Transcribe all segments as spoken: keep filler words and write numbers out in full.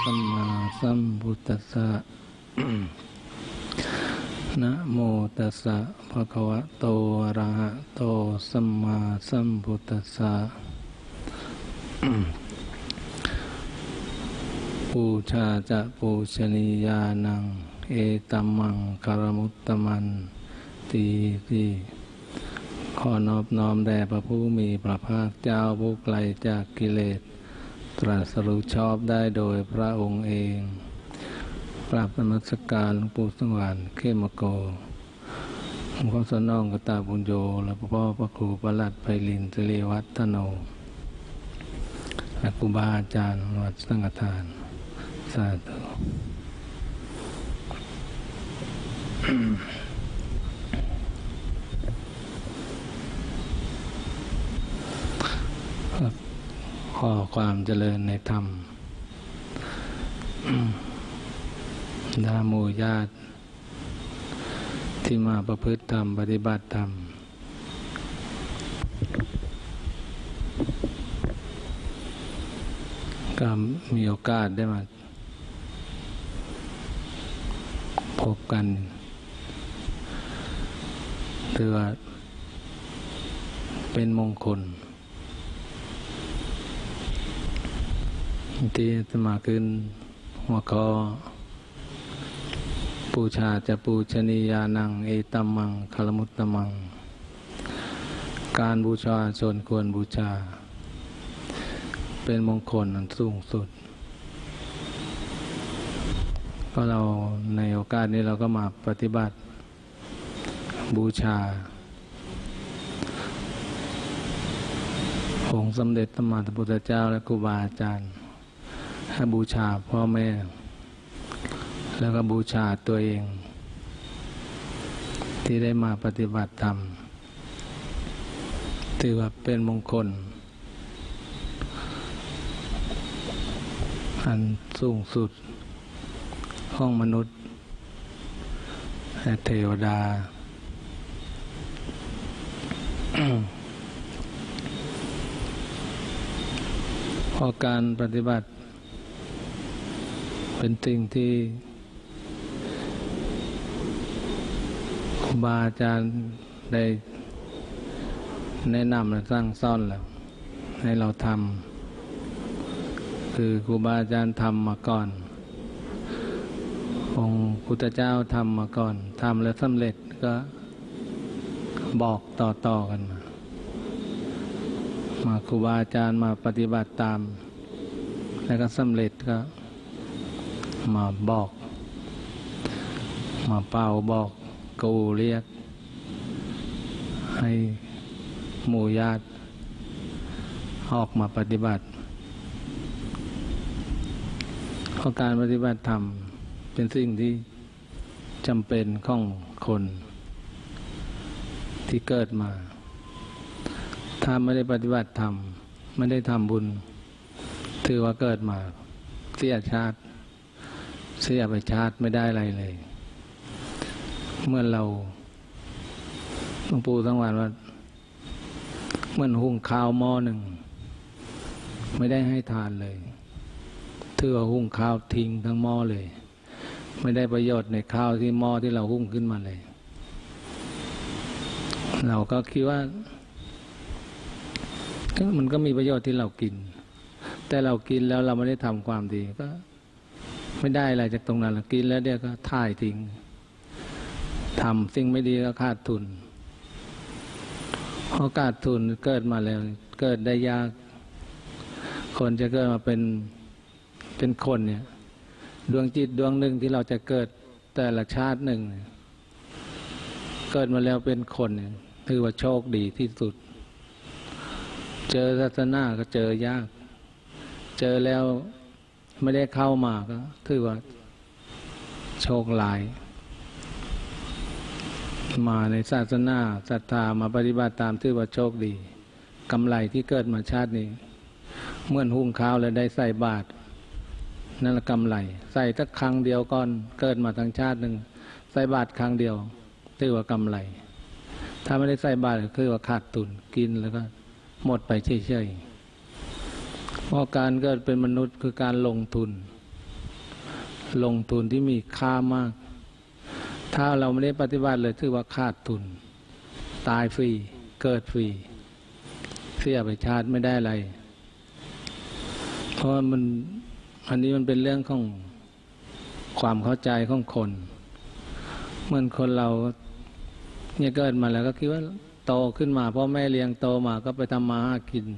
สัมมาสัมพุทธัสสะ นะโมตัสสะภะคะวะโตอะระหะโตสัมมาสัมพุทธัสสะ ปูชาจะปูชนียานังเอตัมมังคารมุตตมันตีติขอนอบน้อมแด่พระผู้มีพระภาคเจ้าผู้ไกลจากกิเลสตรัสรู้ชอบได้โดยพระองค์เองกราบนมัสการหลวงปู่สว่างเข้มโกหลวงพ่อสนองกตาบุญโยและพ่อพระครูประหลัดไพลินสิริวัฒโนและครูบาอาจารย์วัดสังฆทานสาธุขอความเจริญในธรรมดาหมู่ญาติที่มาประพฤติธรรมปฏิบัติธรรมก็มีโอกาสได้มาพบกันถือว่าเป็นมงคลที่จะมาขึ้นหัวข้อปูชาจะปูชนียานังเอตัมมังคารมุตตมังการบูชาชนควรบูชาเป็นมงคลอันสูงสุดก็เราในโอกาสนี้เราก็มาปฏิบัติบูชาองค์สมเด็จพระสัมมาสัมพุทธเจ้าและครูบาอาจารย์ให้บูชาพ่อแม่แล้วก็บูชาตัวเองที่ได้มาปฏิบัติธรรมถือว่าเป็นมงคลอันสูงสุดของมนุษย์และเทวดา เพราะการปฏิบัติเป็นสิ่งที่ครูบาอาจารย์ได้แนะนำและสร้างสอนแล้วให้เราทำคือครูบาอาจารย์ทำมาก่อนองค์พุทธเจ้าทำมาก่อนทำแล้วสำเร็จก็บอกต่อๆกันมามาครูบาอาจารย์มาปฏิบัติตามแล้วก็สำเร็จก็มาบอกมาเป่าบอกกูเรียกให้หมู่ญาติออกมาปฏิบัติเพราะการปฏิบัติธรรมเป็นสิ่งที่จำเป็นของคนที่เกิดมาถ้าไม่ได้ปฏิบัติธรรมไม่ได้ทำบุญถือว่าเกิดมาเสียชาติเสียไปชาติไม่ได้อะไรเลยเมื่อเราหลวงปู่ทั้งวันว่าเหมือนหุงข้าวหม้อหนึ่งไม่ได้ให้ทานเลยถือว่าหุงข้าวทิ้งทั้งหม้อเลยไม่ได้ประโยชน์ในข้าวที่หม้อที่เราหุงขึ้นมาเลยเราก็คิดว่ามันก็มีประโยชน์ที่เรากินแต่เรากินแล้วเราไม่ได้ทำความดีก็ไม่ได้อะไรจากตรงนั้นเรากินแล้วเดี๋ยวก็ถ่ายทิ้งทำสิ่งไม่ดีก็ขาดทุนเพราะขาดทุนเกิดมาแล้วเกิดได้ยากคนจะเกิดมาเป็นเป็นคนเนี่ยดวงจิตดวงหนึ่งที่เราจะเกิดแต่ละชาติหนึ่งเกิดมาแล้วเป็นคนเนี่ยถือว่าโชคดีที่สุดเจอศาสนาก็เจอยากเจอแล้วไม่ได้เข้ามาก็ถือว่าโชคหลายมาในศาสนาศรัทธามาปฏิบัติตามถือว่าโชคดีกำไรที่เกิดมาชาตินี้เหมือนหุงข้าวแล้วได้ใส่บาตรนั่นแหละกำไรใส่สักครั้งเดียวก่อนเกิดมาทั้งชาติหนึ่งใส่บาตรครั้งเดียวถือว่ากำไรถ้าไม่ได้ใส่บาตรก็คือว่าขาดทุนกินแล้วก็หมดไปเฉยๆเพราะการเกิดเป็นมนุษย์คือการลงทุนลงทุนที่มีค่ามากถ้าเราไม่ได้ปฏิบัติเลยถือว่าขาดทุนตายฟรีเกิดฟรีเสียไปชาติไม่ได้อะไรเพราะมันอันนี้มันเป็นเรื่องของความเข้าใจของคนเหมือนคนเราเนี่ยเกิดมาแล้วก็คิดว่าโตขึ้นมาพ่อแม่เลี้ยงโตมาก็ไปทำมาหากิน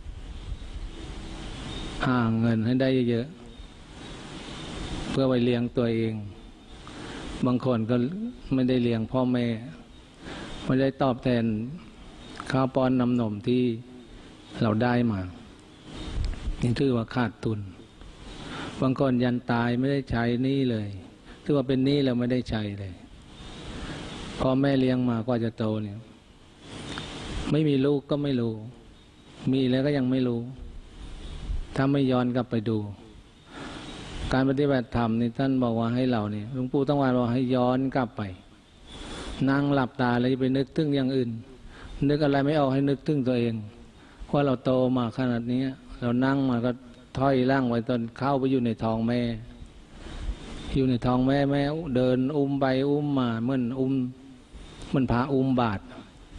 หาเงินให้ได้เยอะเพื่อไปเลี้ยงตัวเองบางคนก็ไม่ได้เลี้ยงพ่อแม่ไม่ได้ตอบแทนข้าวป้อนน้ำนมที่เราได้มานี่ถือว่าขาดทุนบางคนยันตายไม่ได้ใช้หนี้เลยถือว่าเป็นหนี้แล้วไม่ได้ใช้เลยพ่อแม่เลี้ยงมากว่าจะโตเนี่ยไม่มีลูกก็ไม่รู้มีแล้วก็ยังไม่รู้ถ้าไม่ย้อนกลับไปดูการปฏิบัติธรรมนี่ท่านบอกว่าให้เราเนี่ยหลวงปู่ต้องว่าเราให้ย้อนกลับไปนั่งหลับตาแล้วไปนึกถึงอย่างอื่นนึกอะไรไม่ออกให้นึกถึงตัวเองเพราะเราโตมาขนาดนี้เรานั่งมาก็ถอยร่างไว้ตอนเข้าไปอยู่ในท้องแม่อยู่ในท้องแม่แม่เดินอุ้มไปอุ้มมาเหมือนอุ้มเหมือนพระอุ้มบาตร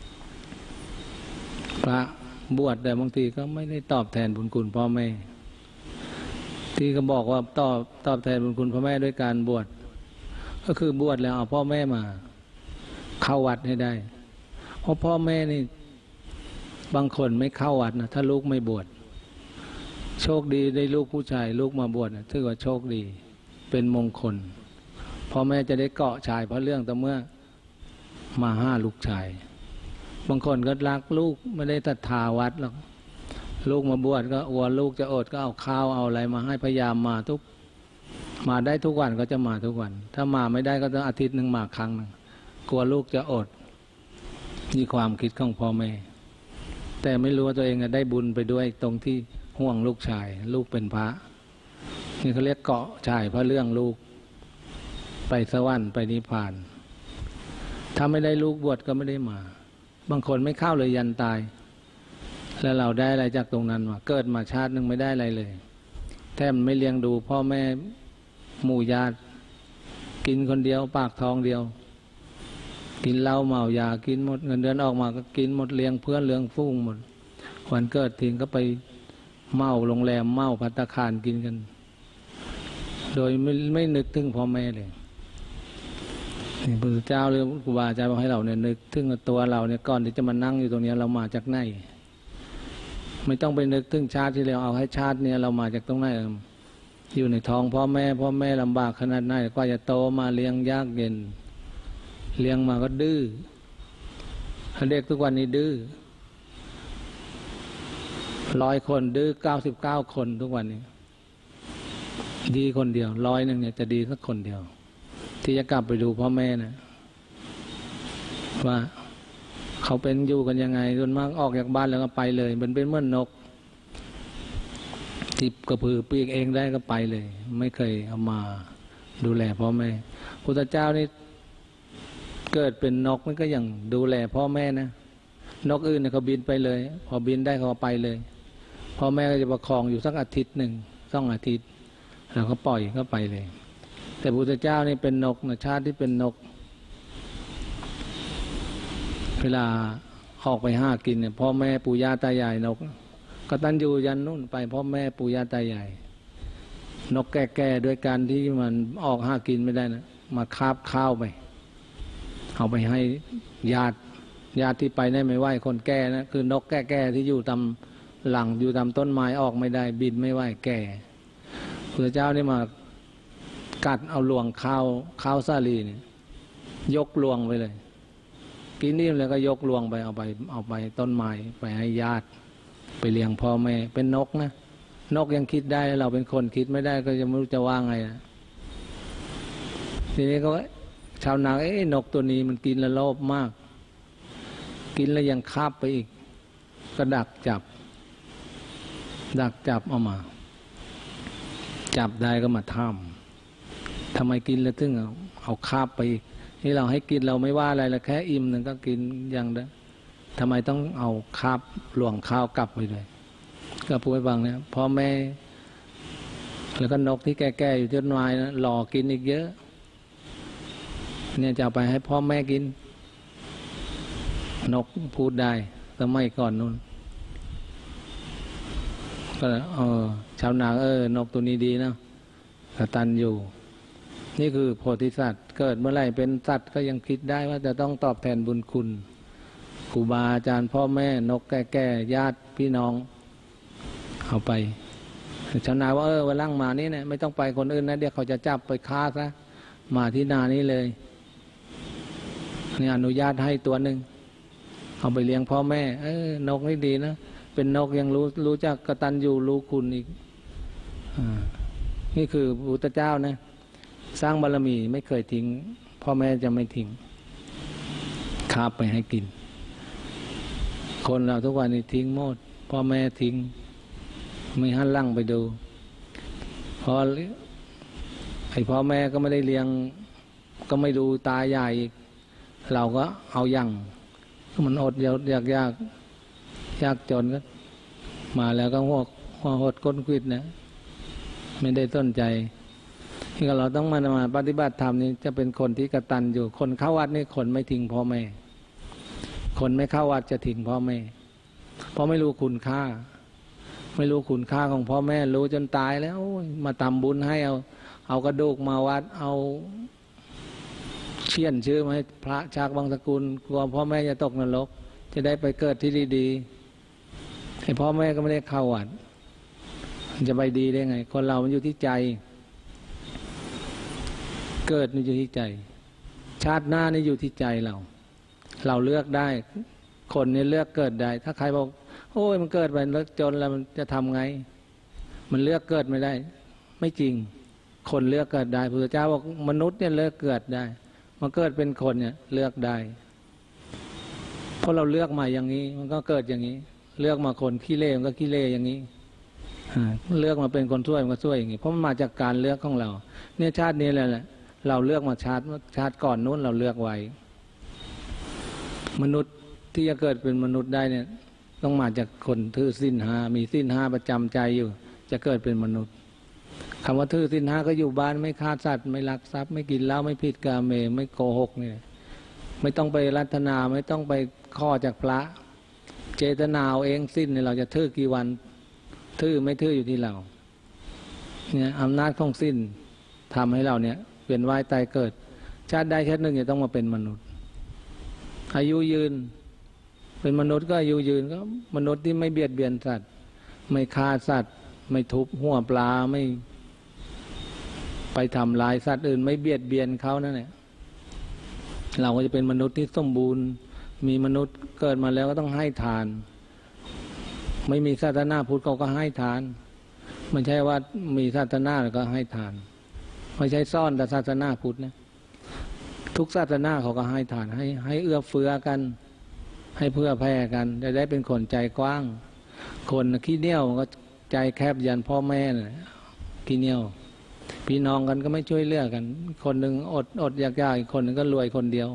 พระบวชแต่บางทีก็ไม่ได้ตอบแทนบุญคุณพ่อแม่ที่เขาบอกว่าตอบตอบแทนบุญคุณพ่อแม่ด้วยการบวชก็คือบวชแล้วเอาพ่อแม่มาเข้าวัดให้ได้เพราะพ่อแม่นี่บางคนไม่เข้าวัดนะถ้าลูกไม่บวชโชคดีได้ลูกผู้ชายลูกมาบวชนะถือว่าโชคดีเป็นมงคลพ่อแม่จะได้เกาะชายเพราะเรื่องแต่เมื่อมาห้าลูกชายบางคนก็รักลูกไม่ได้ศรัทธาวัดหรอกลูกมาบวชก็อวลูกจะอดก็เอาข้าวเอาอะไรมาให้พยายามมาทุกมาได้ทุกวันก็จะมาทุกวันถ้ามาไม่ได้ก็ต้องอาทิตย์หนึ่งมาครั้งหนึ่งกลัวลูกจะอดนี่ความคิดของพ่อแม่แต่ไม่รู้ว่าตัวเองได้บุญไปด้วยตรงที่ห่วงลูกชายลูกเป็นพระนี่เขาเรียกเกาะชายเพราะเรื่องลูกไปสวรรค์ไปนิพพานถ้าไม่ได้ลูกบวชก็ไม่ได้มาบางคนไม่เข้าเลยยันตายแล้วเราได้อะไรจากตรงนั้นวะเกิดมาชาติหนึ่งไม่ได้อะไรเลยแทบไม่เลี้ยงดูพ่อแม่หมู่ญาติกินคนเดียวปากท้องเดียวกินเหล้าเมายากินหมดเงินเดือนออกมาก็กินหมดเลี้ยงเพื่อนเลี้ยงฟูงหมดวันเกิดทิ้งก็ไปเมาโรงแรมเมาภัตตาคารกินกันโดยไม่ไม่นึกถึงพ่อแม่เลยพระพุทธเจ้าหรือครูบาอาจารย์บอกให้เราเนี่ยนึกถึงตัวเราเนี่ยก่อนที่จะมานั่งอยู่ตรงนี้เรามาจากไหนไม่ต้องไปนึกถึงชาติที่แล้วเอาให้ชาติเนี่ยเรามาจากตรงไหนอยู่ในท้องพ่อแม่พ่อแม่ลำบากขนาดไหนกว่าจะโตมาเลี้ยงยากเย็นเลี้ยงมาก็ดื้อเด็กทุกวันนี้ดื้อร้อยคนดื้อเก้าสิบเก้าคนทุกวันนี้ดีคนเดียวร้อยหนึ่งเนี่ยจะดีสักคนเดียวที่จะกลับไปดูพ่อแม่นะว่าเขาเป็นอยู่กันยังไงส่วนมากออกจากบ้านแล้วก็ไปเลยมันเป็นเหมือนนกที่กระพือปีกเองได้ก็ไปเลยไม่เคยเอามาดูแลพ่อแม่พุทธเจ้านี่เกิดเป็นนกมันก็ยังดูแลพ่อแม่นะนกอื่นเนี่ยเขาบินไปเลยพอบินได้เขาไปเลยพ่อแม่ก็จะประคองอยู่สักอาทิตย์หนึ่งสองอาทิตย์แล้วก็ปล่อยก็ไปเลยแต่พุทธเจ้านี่เป็นนกนะชาติที่เป็นนกเวลาออกไปหากินเนี่ยพ่อแม่ปู่ย่าตายายนกก็ตันอยู่ยันนู่นไปพ่อแม่ปู่ย่าตายายนกแก่ๆด้วยการที่มันออกหากินไม่ได้นะมาคาบข้าวไปเอาไปให้ญาติญาติที่ไปได้ไม่ไหวคนแก่นะคือนกแก่ๆที่อยู่ตามหลังอยู่ตามต้นไม้ออกไม่ได้บินไม่ไหวแก่พระเจ้านี่มากัดเอาลวงข้าวข้าวสาลีเนี่ยยกลวงไปเลยกินนิ่มแล้วก็ยกลวงไปเอาไปเอาไปต้นไม้ไปให้ญาติไปเลี้ยงพ่อแม่เป็นนกนะนกยังคิดได้เราเป็นคนคิดไม่ได้ก็จะไม่รู้จะว่าไงนะทีนี้ก็ชาวนาเอ้นกตัวนี้มันกินแล้วโลภมากกินแล้วยังคาบไปอีกก็ดักจับดักจับเอามาจับได้ก็มาทำทำไมกินแล้วถึงเอาเอาคาบไปอีกนี่เราให้กินเราไม่ว่าอะไรละแค่อิ่มหนึ่งก็กินอย่างเดียวทำไมต้องเอาคาบหลวงข้าวกลับไปเลยก็พูดให้ฟังเนี่ยพ่อแม่แล้วก็นกที่แก่ๆอยู่ต้นไม้นะหล่อกินอีกเยอะเนี่ยจะเอาไปให้พ่อแม่กินนกพูดได้สมัยก่อนนู้นก็เออชาวนาเออนกตัวนี้ดีนะกตัญญูนี่คือโพธิสัตว์เกิดเมื่อไหร่เป็นสัตว์ก็ยังคิดได้ว่าจะต้องตอบแทนบุญคุณครูบาอาจารย์พ่อแม่นกแก่ๆญาติพี่น้องเอาไปชาวนาว่าเออวันล่างมานี่เนี่ยไม่ต้องไปคนอื่นนะเดี๋ยวเขาจะจับไปฆ่าซะมาที่นานี้เลยนี่อนุญาตให้ตัวหนึ่งเอาไปเลี้ยงพ่อแม่เออนกนี่ดีนะเป็นนกยังรู้รู้จักกตัญญูรู้คุณอีกอ่านี่คือพระพุทธเจ้านะสร้างบารมีไม่เคยทิ้งพ่อแม่จะไม่ทิ้งคาบไปให้กินคนเราทุกวันนี้ทิ้งหมดพ่อแม่ทิ้งไม่หันหลังไปดูพอไอพ่อแม่ก็ไม่ได้เลี้ยงก็ไม่ดูตาใหญ่เราก็เอาอย่างมันอดอยากยากยากยากจนก็มาแล้วก็หัวหัวหดก้นควิดนะไม่ได้สนใจที่เราต้องมามาปฏิบัติธรรมนี่จะเป็นคนที่กตัญญูคนเข้าวัดนี่คนไม่ทิ้งพ่อแม่คนไม่เข้าวัดจะทิ้งพ่อแม่เพราะไม่รู้คุณค่าไม่รู้คุณค่าของพ่อแม่รู้จนตายแล้วมาทำบุญให้เอาเอากระดูกมาวัดเอาเชี่ยนชื่อมาให้พระชากบางสกุลกลัวพ่อแม่จะตกนรกจะได้ไปเกิดที่ดีๆให้พ่อแม่ก็ไม่ได้เข้าวัดจะไปดีได้ไงคนเรามันอยู่ที่ใจเกิดนี่อยู่ที่ใจชาติหน้านี่อยู่ที่ใจเราเราเลือกได้คนนี่เลือกเกิดได้ถ้าใครบอกโอ้ยมันเกิดไปแล้วจนแล้วมันจะทำไงมันเลือกเกิดไม่ได้ไม่จริงคนเลือกเกิดได้พระพุทธเจ้าบอกมนุษย์เนี่ยเลือกเกิดได้มาเกิดเป็นคนเนี่ยเลือกได้เพราะเราเลือกมาอย่างนี้มันก็เกิดอย่างนี้เลือกมาคนขี้เล่มันก็ขี้เล่อย่างนี้เลือกมาเป็นคนช่วยมันก็ช่วยอย่างนี้เพราะมันมาจากการเลือกของเราเนี่ยชาตินี้แหละเราเลือกมาชาติชาติก่อนนู้นเราเลือกไว้มนุษย์ที่จะเกิดเป็นมนุษย์ได้เนี่ยต้องมาจากคนถือศีลห้ามีศีลห้าประจำใจอยู่จะเกิดเป็นมนุษย์คำว่าถือศีลห้าก็อยู่บ้านไม่ฆ่าสัตว์ไม่ลักทรัพย์ไม่กินเหล้าไม่ผิดกาเมไม่โกหกเนี่ยไม่ต้องไปรัตนาไม่ต้องไปข้อจากพระเจตนาเอาเองสิ้นเนี่ยเราจะถือกี่วันถือไม่ถืออยู่ที่เราเนี่ยอำนาจของสิ้นทำให้เราเนี่ยเปลี่ยนว่ายตายเกิดชาติใดชาติหนึ่งจะต้องมาเป็นมนุษย์อายุยืนเป็นมนุษย์ก็อายุยืนก็มนุษย์ที่ไม่เบียดเบียนสัตว์ไม่ฆ่าสัตว์ไม่ทุบหัวปลาไม่ไปทำลายสัตว์อื่นไม่เบียดเบียนเขานั่นแหละเราก็จะเป็นมนุษย์ที่สมบูรณ์มีมนุษย์เกิดมาแล้วก็ต้องให้ทานไม่มีศาสนาพุทธเขาก็ให้ทานไม่ใช่ว่ามีศาสนาแล้วก็ให้ทานไม่ใช่ซ่อนแต่ศาสนาพุทธนะทุกศาสนาเขาก็ให้ทานให้ให้เอื้อเฟื้อกันให้เพื่อแผ่กันจะได้เป็นคนใจกว้างคนขี้เหนี่ยวก็ใจแคบยันพ่อแม่น่ะขี้เหนี่ยวพี่น้องกันก็ไม่ช่วยเหลือกันคนหนึ่งอดอดอยากยากอีกคนหนึ่งก็รวยคนเดียว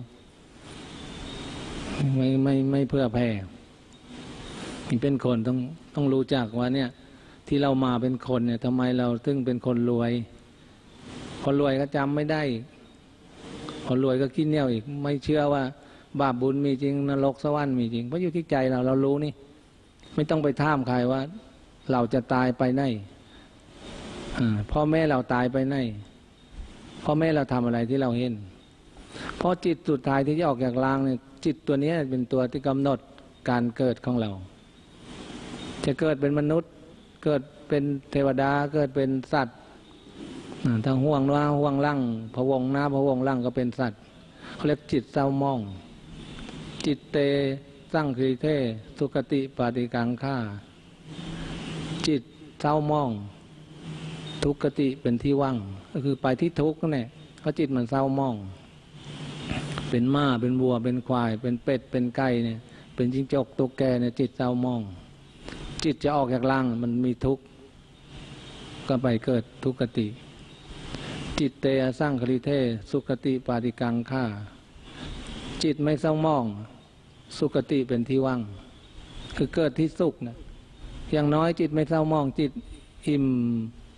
ไม่ไม่ไม่เพื่อแผ่นี่เป็นคนต้องต้องรู้จักว่าเนี่ยที่เรามาเป็นคนเนี่ยทำไมเราถึงเป็นคนรวยคนรวยก็จำไม่ได้คนรวยก็ขี้เหนี่ยวอีกไม่เชื่อว่าบาปบุญมีจริงนรกสวรรค์มีจริงเพราะอยู่ที่ใจเราเรารู้นี่ไม่ต้องไปถามใครว่าเราจะตายไปไหนพ่อแม่เราตายไปไหนพ่อแม่เราทำอะไรที่เราเห็นเพราะจิตสุดท้ายที่จะออกจากร่างเนี่ยจิตตัวนี้เป็นตัวที่กำหนดการเกิดของเราจะเกิดเป็นมนุษย์เกิดเป็นเทวดาเกิดเป็นสัตว์ถ้าห่วงหน้าห่วงล่างพะวงหน้าพะวงล่างก็เป็นสัตว์เขาเรียกจิตเศร้ามองจิตเตสร้างคือเทสุคติปาติกังฆ่าจิตเศร้ามองทุกขติเป็นที่ว่างก็คือไปที่ทุกข์นั่นแหละเพราะจิตมันเศร้ามองเป็นม้าเป็นวัวเป็นควายเป็นเป็ดเป็นไก่เนี่ยเป็นจิ้งจกตุ๊กแกเนี่ยจิตเศร้ามองจิตจะออกจากร่างมันมีทุกข์ก็ไปเกิดทุกขติจิตเตสร้างคริเทสุคติปาติกังฆ่าจิตไม่เศร้ามองสุคติเป็นที่ว่างคือเกิดที่สุขนะอย่างน้อยจิตไม่เศร้ามองจิตอิ่ม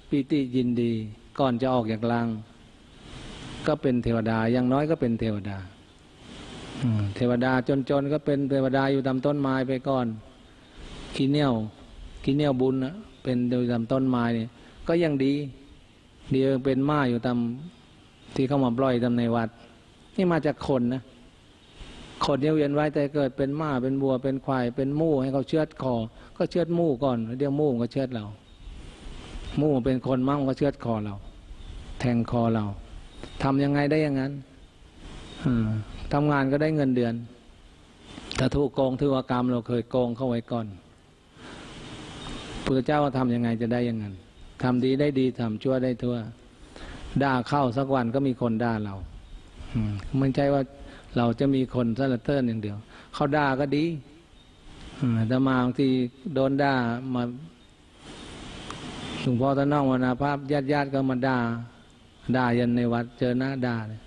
ปิติยินดีก่อนจะออกจากรังก็เป็นเทวดาอย่างน้อยก็เป็นเทวดาเทวดาจนๆก็เป็นเทวดาอยู่ตามต้นไม้ไปก่อนขี้เหนียวขี้เหนียวบุญนะเป็นอยู่ตามต้นไม้เนี่ยก็ยังดีดีเป็นม้าอยู่ตามที่เขามาปล่อยตามในวัดนี่มาจากคนนะคนเนี่ยเวียนไว้แต่เกิดเป็นม้าเป็นบัวเป็นควายเป็นมู่ให้เขาเชือดคอก็เชือดมู่ก่อนเดี๋ยวมู่ก็เชือดเรามู่เป็นคนมั่งก็เชือดคอเราแทงคอเราทำยังไงได้อย่างนั้นทำงานก็ได้เงินเดือนถ้าถูกโกงถือว่ากรรมเราเคยโกงเข้าไว้ก่อนพระเจ้าว่าทำยังไงจะได้อย่างนั้นทำดีได้ดีทำชั่วได้ชั่วด่าเข้าสักวันก็มีคนด่าเราไม่ใช่ว่าเราจะมีคนสรรเสริญอย่างเดียวเขาด่าก็ดีแต่มาบางทีโดนด่ามาหลวงพ่อท่านน้องวนาภาพญาติญาติก็มาด่าด่ายันในวัดเจอหน้าด่าเลย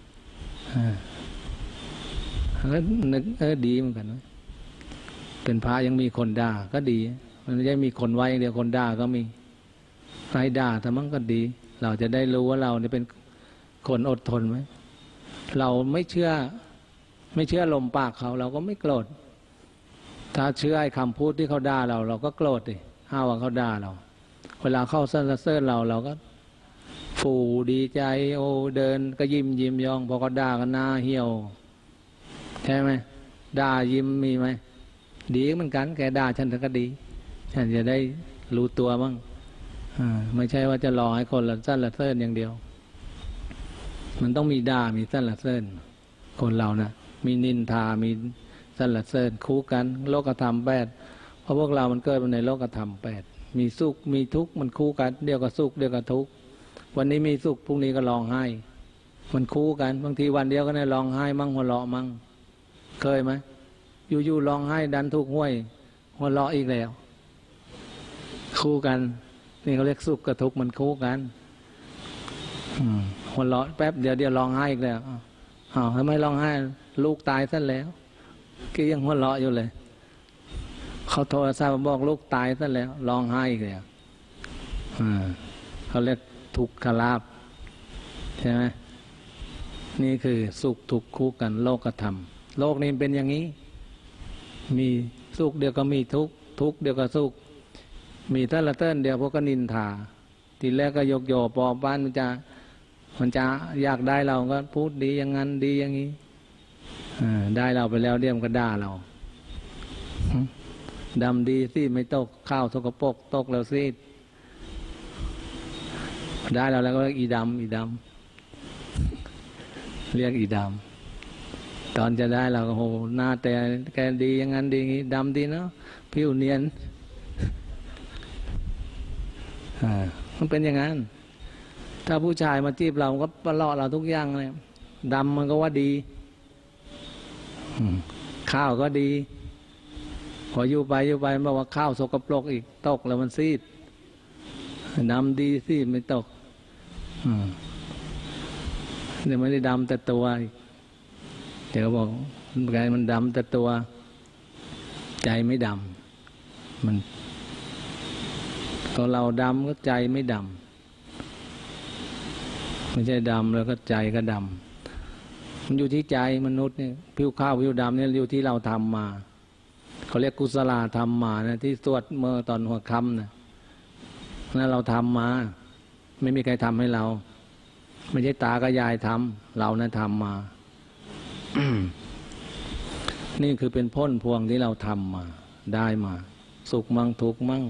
แล้วนึกเออดีเหมือนกันนะเป็นพระยังมีคนด่าก็ดีมันไม่ใช่มีคนไว้อย่างเดียวคนด่าก็มีใครด่าแต่มันก็ดี เราจะได้รู้ว่าเราเนี่ยเป็นคนอดทนไหมเราไม่เชื่อไม่เชื่อลมปากเขาเราก็ไม่โกรธถ้าเชื่อไอ้คำพูดที่เขาด่าเราเราก็โกรธดิห้าว่าเขาด่าเราเวลาเข้าสรรเสริญเราเราก็ฟูดีใจโอ้เดินก็ยิ้มยิ้มยองพอเขาด่ากันหน้าเหี่ยวใช่ไหมด่ายิ้มมีไหมดีเหมือนกันแกด่าฉันก็ดีฉันจะได้รู้ตัวบ้างไม่ใช่ว่าจะรอให้คนละสรรเสริญอย่างเดียวมันต้องมีด่ามีสรรเสริญคนเรานะมีนินทามีสรรเสริญคู่กันโลกธรรมแปดเพราะพวกเรามันเกิดมาในโลกธรรมแปดมีสุขมีทุกข์มันคู่กันเดียวกับสุขเดียวกับทุกข์วันนี้มีสุขพรุ่งนี้ก็ร้องไห้มันคู่กันบางทีวันเดียวก็ได้ร้องไห้มั่งหัวเราะมั่งเคยไหมอยู่ๆร้องไห้ดันทุกข์ห้วยหัวเราะอีกแล้วคู่กันนี่เขาเรียกสุขกับทุกข์มันคู่กันหัวเราะแป๊บเดียวเดียวร้องไห้อีกแล้วอ้าวทำไมร้องไห้ลูกตายซะแล้วก็ยังหัวเราะอยู่เลยเขาโทรศัพท์บอกลูกตายซะแล้วร้องไห้อีกแล้วเขาเรียกทุกขลาภใช่ไหมนี่คือสุขทุกข์คู่กันโลกธรรมโลกนี้เป็นอย่างนี้มีสุขเดียวก็มีทุกข์ทุกข์เดียวก็สุขมีท่านละเต้นเดียวพวกก็นินทาทีแรกก็ยกโยปอบ้านมันจะมันจะอยากได้เราก็พูดดีอย่างนั้นดีอย่างนี้ได้เราไปแล้วเดี๋ยวมันก็ด่าเราดำดีสิไม่ตกข้าวสกปรกตกแล้วสิได้เราแล้วก็อีดำอีดำเรียกอีดำตอนจะได้เราก็โหหน้าแต่แกดีอย่างนั้นดีอย่างนี้ดำดีเนาะผิวเนียนมันเป็นอย่างนั้นถ้าผู้ชายมาจีบเราก็ปลาะเราทุกอย่างเลยดำมันก็ว่าดีข้าวก็ดีพออยู่ไปอยู่ไปบอกว่าข้าวสกปรกอีกตกแล้วมันซีดดำดีซีดไม่ตกเดี๋ยวไม่ได้ดำแต่ตัวเดี๋ยวบอกไงมันดำแต่ตัวใจไม่ดำมันตอนเราดำก็ใจไม่ดำไม่ใช่ดำแล้วก็ใจก็ดำมันอยู่ที่ใจมนุษย์เนี่ยผิวข้าวผิวดำเนี่ยอยู่ที่เราทำมาเขาเรียกกุศลธรรมมานะที่สวดเมื่อตอนหัวค่ำนะนั่นเราทำมาไม่มีใครทำให้เราไม่ใช่ตากับยายทำเรานะทำมา นี่คือเป็นพ้นพวงที่เราทำมาได้มาสุขมั่งทุกข์มั่ง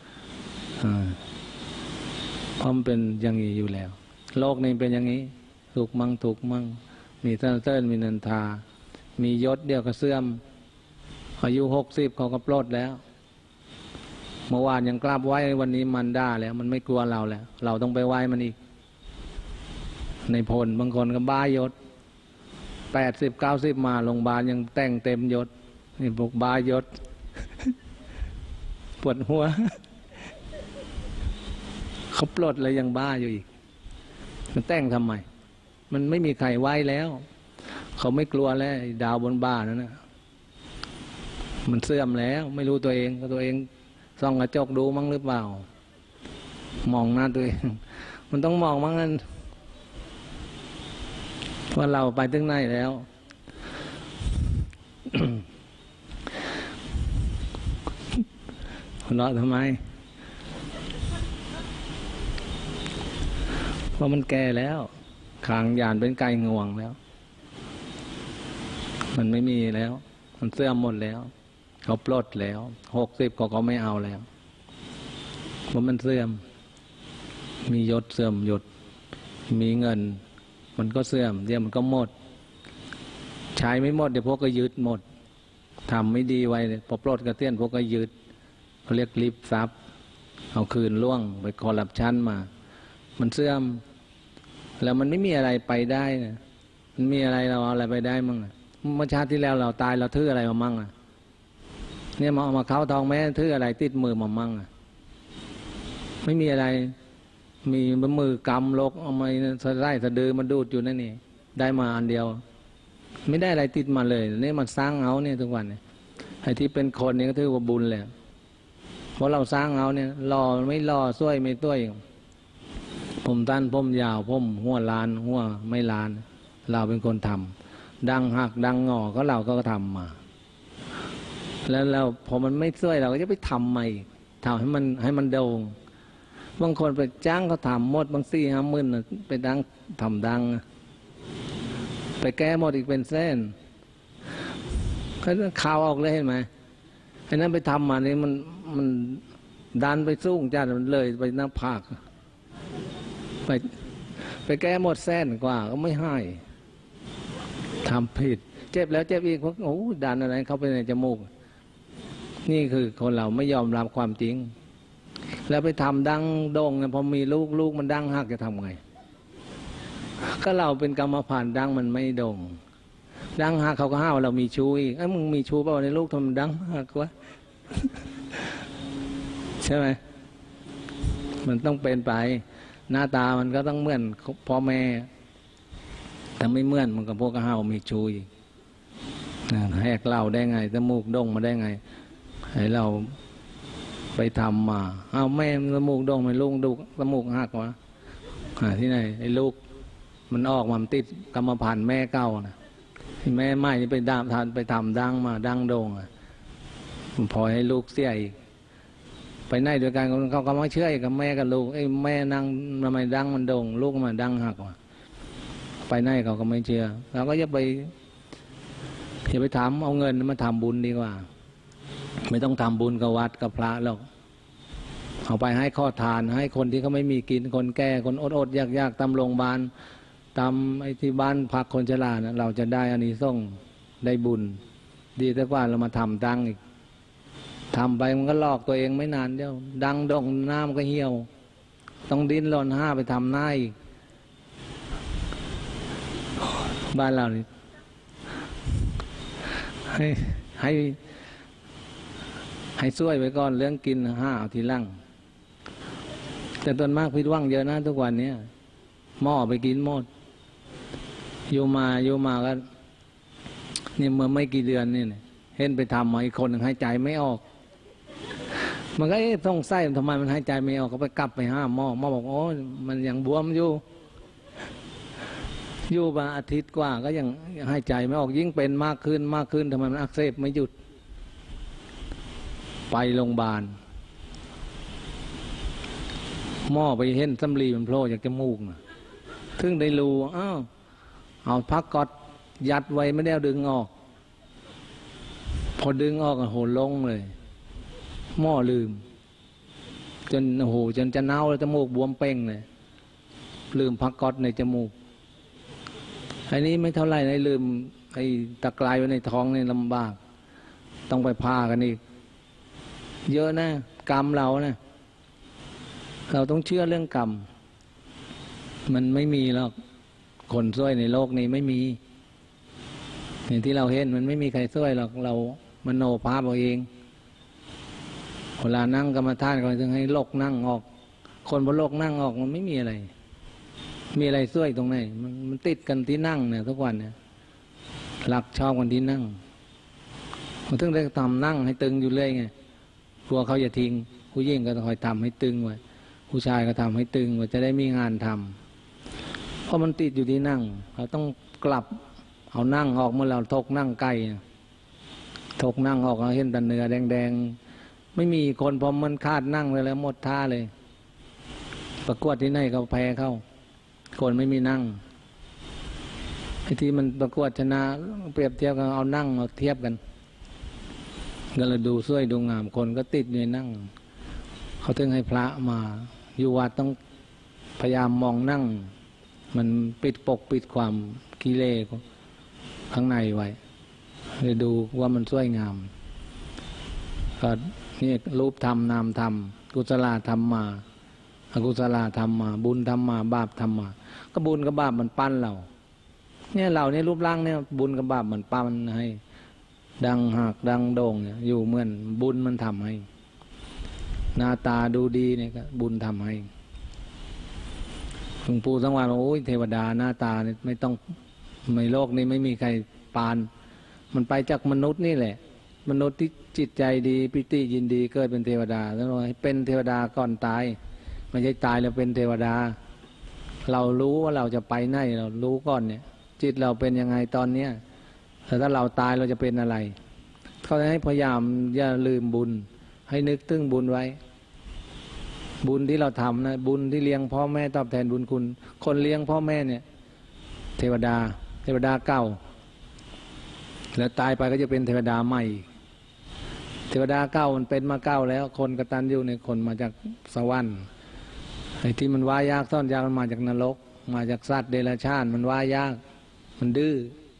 เพราะมันเป็นอย่างนี้อยู่แล้วโลกนี้เป็นอย่างนี้สุขมั่งทุกข์มั่งมีสรรเสริญมีนินทามียศเดียวก็เสื่อมอายุหกสิบเขาก็ปลดแล้วเมื่อวานยังกราบไหว้วันนี้มันด่าแล้วมันไม่กลัวเราแล้วเราต้องไปไหว้มันอีกในพลบางคนก็บ้ายศแปดสิบเก้าสิบมาโรงพยาบาลยังแต่งเต็มยศนี่พวกบ้ายศ ปวดหัว เขาปลดเลยยังบ้าอยู่อีกมันแต่งทำไมมันไม่มีใครไหว้แล้วเขาไม่กลัวแล้วดาวบนบ้านนั่นนะมันเสื่อมแล้วไม่รู้ตัวเองก็ตัวเองส่องกระจกดูมั้งหรือเปล่ามองหน้าตัวเองมันต้องมองว่างั้นว่าเราไปถึงไหนแล้วหัวเราะทำไมเพราะมันแก่แล้วขางยานเป็นไก่งวงแล้วมันไม่มีแล้วมันเสื่อมหมดแล้วเขาปลดแล้วหกสิบก็เขาไม่เอาแล้วเพราะมันเสื่อมมียศเสื่อมยศมีเงินมันก็เสื่อมเดี๋ยวมันก็หมดใช้ไม่หมดเดี๋ยวพวกก็ยึดหมดทำไม่ดีไว้พอปลดกระเตี้ยนพวกก็ยึดเขาเรียกลิฟทรัพย์เอาคืนล่วงไปคอร์รัปชันมามันเสื่อมแล้วมันไม่มีอะไรไปได้นะมันมีอะไรเราเอาอะไรไปได้มั่งเมื่อชาติที่แล้วเราตายเราถืออะไรมามั่งอ่ะเนี่ยมาเอามาเข้าทองแม่ถืออะไรติดมือมามั่งอ่ะไม่มีอะไรมีมือกำลกเอาไม้สะไส้สะดือมาดูดอยู่นั่นนี่ได้มาอันเดียวไม่ได้อะไรติดมาเลยนี่มันสร้างเอาเนี่ยทุกวันเนี่ยไอ้ที่เป็นคนเนี่ยก็ถือว่าบุญแหละเพราะเราสร้างเอาเนี่ยรอไม่รอช่วยไม่ต้วยผมตั้นผมยาวผมหัวล้านหัวไม่ล้านเราเป็นคนทำดังหักดังงอก็เราก็ทำมาแล้วเราพอมันไม่ช่วยเราก็จะไปทำใหม่ทำให้มันให้มันโด่งบางคนไปจ้างเขาทำหมดบางสี่ห้าหมื่นไปดังทำดังไปแก้หมดอีกเป็นเส้นเขาข่าวออกเลยเห็นไหมไอ้นั้นไปทำมานี่มันมันดันไปสู้จ้ามันเลยไปหน้าผากไปไปแก้หมดเส้นกว่าก็ไม่ให้ทำผิดเจ็บแล้วเจ็บอีกเพราะโอ้ดันอะไรเข้าไปในจมูกนี่คือคนเราไม่ยอมรับความจริงแล้วไปทำดังโด่งเนี่ยพอมีลูกลูกมันดังหักจะทำไงก็เราเป็นกรรมพันธุ์ดังมันไม่โด่งดังหักเขาก็ห้าวเรามีชู้อีกไอ้มึงมีชู้เปล่าในลูกทำดังหักวะ ใช่ไหมมันต้องเป็นไปหน้าตามันก็ต้องเหมือนพ่อแม่แต่ไม่เหมือนมันกับพวกก็ห้าวมีชู้อีกแหกเหล่าได้ไงจมูกโด่งมาได้ไงให้เราไปทำมาเอาแม่จมูกโด่งไม่ลูกดูจมูกหักวะที่ไหนไอ้ลูกมันออกมาติดกรรมพันธุ์แม่เก่านะที่แม่ใหม่นี่ไปดามทานไปทำดังมาดังโด่งอ่ะมันพอให้ลูกเสียอีกไปไหนด้วยกันเขาก็ไม่เชื่อกับแม่กับลูกไอ้แม่นั่งทำไมดังมันโด่งลูกมันดังหักวะไปไหนเขาก็ไม่เชื่อเราก็จะไปอย่าไปทำเอาเงินมาทำบุญดีกว่าไม่ต้องทำบุญกับวัดกับพระหรอกเอาไปให้ข้อทานให้คนที่เขาไม่มีกินคนแก่คนอดอดยากยากตามโรงพยาบาลตามไอ้ที่บ้านพักคนชรานะเราจะได้อานิสงส์ได้บุญดีแต่กว่าเรามาทำดังอีกทำไปมันก็ลอกตัวเองไม่นานเดียวดังดงน้ำก็เหี่ยวต้องดิ้นรนห้าไปทำหน้าอีกบ้านเรานี่ให้ให้ให้ช่วยไว้ก่อนเรื่องกินห้าเอาทีหลังแต่ตอนมากพิดว่างเยอะนะทุกวันนี้หม้อไปกินหมดโยมาโยมาก็นี่เมื่อไม่กี่เดือนนี่เห็นไปทำมาอีกคนหนึ่งหายใจไม่ออกมันก็เอ๊ะต้องไส้ทำไมมันหายใจไม่ออกก็ไปกลับไปห้าหม้อหม้อบอกโอ้มันยังบวมอยู่อยู่มาอาทิตย์กว่าก็ยังหายใจไม่ออกยิ่งเป็นมากขึ้นมากขึ้นทำไมมันอักเสบไม่หยุดไปโรงพยาบาลหม้อไปเห็นสำลีมันโผล่จากจมูกนะถึงได้รู้อ้าวเอาพักกอดยัดไว้ไม่ได้ดึงออกพอดึงออกโหลงเลยหม้อลืมจนโอ้โหจนจะเน่าแล้วจมูกบวมเป่งเลยลืมพักกอดในจมูกอันนี้ไม่เท่าไหร่เลยลืมไอ้ตะกรายไว้ในท้องนี่ลำบากต้องไปพากันอีกเยอะนะกรรมเรานะเราต้องเชื่อเรื่องกรรมมันไม่มีหรอกคนช่วยในโลกนี้ไม่มีอย่างที่เราเห็นมันไม่มีใครช่วยหรอกเรามโนภาพเอาเองเวลานั่งกรรมฐานก็ต้องให้โลกนั่งออกคนบนโลกนั่งออกมันไม่มีอะไรมีอะไรช่วยตรงไหนมันมันติดกันที่นั่งเนี่ยทุกวันเนี่ยหลักชอบกันที่นั่งมันถึงได้ทำนั่งให้ตึงอยู่เรื่อยไงกลัวเขาจะทิ้งผู้ยิ่งก็ต้องคอยทำให้ตึงไว้ผู้ชายก็ทำให้ตึงว่าจะได้มีงานทำเพราะมันติดอยู่ที่นั่งเราต้องกลับเอานั่งออกเมื่อเราทกนั่งไกลทกนั่งออกเราเห็นแต่เนื้อแดงๆไม่มีคนพอมันคาดนั่งเลยแล้วหมดท่าเลยประกวดที่ไหนเขาแพ้เข้าคนไม่มีนั่งไอ้ที่มันประกวดชนะเปรียบเทียบกันเอานั่งเอาเทียบกันก็เลยดูสวยดูงามคนก็ติดอยู่ในนั่งเขาถึงให้พระมาอยู่วัดต้องพยายามมองนั่งมันปิดปกปิดความกิเลสข้างในไว้เลยดูว่ามันสวยงามก็นี่รูปธรรมนามธรรมกุศลธรรมมาอกุศลธรรมมาบุญธรรมมาบาปธรรมมาก็บุญกับบาปมันปั้นเราเนี่ยเราเนี่ยรูปร่างเนี่ยบุญกับบาปมันปั้นให้ดังหักดังโด่งเนี่ยอยู่เหมือนบุญมันทำให้หน้าตาดูดีเนี่ยก็บุญทำให้หลวงปู่สังวาสโอ้ยเทวดาหน้าตาเนี่ยไม่ต้องในโลกนี้ไม่มีใครปานมันไปจากมนุษย์นี่แหละมนุษย์ที่จิตใจดีปิติยินดีเกิดเป็นเทวดาแล้วให้เป็นเทวดาก่อนตายไม่ใช่ตายแล้วเป็นเทวดาเรารู้ว่าเราจะไปไหนเรารู้ก่อนเนี่ยจิตเราเป็นยังไงตอนเนี้ยแต่ถ้าเราตายเราจะเป็นอะไรเขาให้พยายามอย่าลืมบุญให้นึกถึงบุญไว้บุญที่เราทำนะบุญที่เลี้ยงพ่อแม่ตอบแทนบุญคุณคนเลี้ยงพ่อแม่เนี่ยเทวดาเทวดาเก่าแล้วตายไปก็จะเป็นเทวดาใหม่เทวดาเก่ามันเป็นมาเก่าแล้วคนกตัญญูเนี่ยคนมาจากสวรรค์ไอ้ที่มันว่ายากซ่อนยากมันมาจากนรกมาจากสัตว์เดรัจฉานมันว่ายากมันดื้อ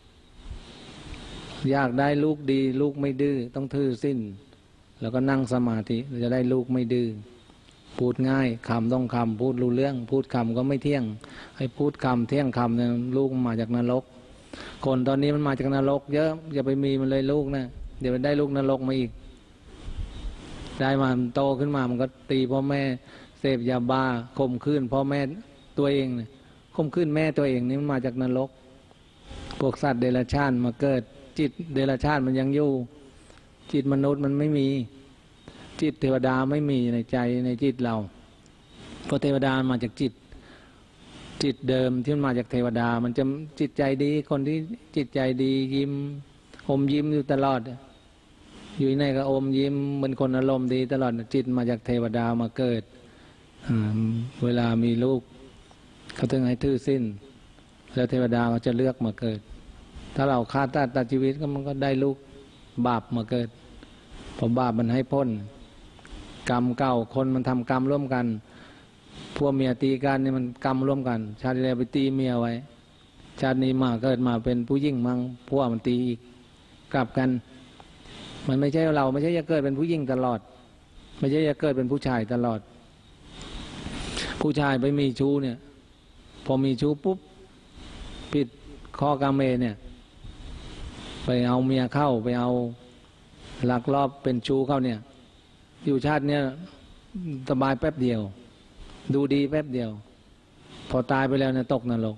อยากได้ลูกดีลูกไม่ดื้อต้องทื่อสิ้นแล้วก็นั่งสมาธิเราจะได้ลูกไม่ดื้อพูดง่ายคำต้องคำพูดรู้เรื่องพูดคำก็ไม่เที่ยงให้พูดคำเที่ยงคำเนี่ยลูกมาจากนรกคนตอนนี้มันมาจากนรกเยอะอย่าไปมีมันเลยลูกนะเดี๋ยวมันได้ลูกนรกมาอีกได้มาโตขึ้นมามันก็ตีพ่อแม่เสพยาบ้าข่มขืนพ่อแม่ตัวเองเนี่ยข่มขืนแม่ตัวเองนี่มันมาจากนรกพวกสัตว์เดรัจฉานมาเกิดจิตเดรัจฉานมันยังอยู่จิตมนุษย์มันไม่มีจิตเทวดาไม่มีในใจในจิตเราเพราะเทวดามาจากจิตจิตเดิมที่มันมาจากเทวดามันจะจิตใจดีคนที่จิตใจดียิ้มอมยิ้มอยู่ตลอดอยู่ในก็อมยิ้มเป็นคนอารมณ์ดีตลอดจิตมาจากเทวดามาเกิดเวลามีลูกเขาถึงให้ทื่อสิ้นแล้วเทวดาก็จะเลือกมาเกิดถ้าเราฆ่าตัดตัดชีวิตก็มันก็ได้ลูกบาปมาเกิดพอบาปมันให้พ้นกรรมเก่าคนมันทำกรรมร่วมกันพวกเมียตีกันนี่มันกรรมร่วมกันชาติที่แล้วไปตีเมียไว้ชาตินี้มาเกิดมาเป็นผู้หญิงมั่งพวกมันตีอีกกลับกันมันไม่ใช่เราไม่ใช่จะเกิดเป็นผู้หญิงตลอดไม่ใช่จะเกิดเป็นผู้ชายตลอดผู้ชายไปมีชู้เนี่ยพอมีชู้ปุ๊บผิดข้อกาเมเนี่ยไปเอาเมียเข้าไปเอาลักลอบเป็นชู้เข้าเนี่ยอยู่ชาติเนี่ยสบายแป๊บเดียวดูดีแป๊บเดียวพอตายไปแล้วเนี่ยตกนรก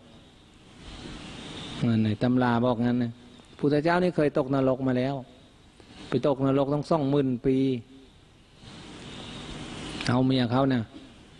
ในตำราบอกงั้นนะพุทธเจ้านี่เคยตกนรกมาแล้วไปตกนรกต้องสองหมื่นปีเอาเมียเขาเนี่ย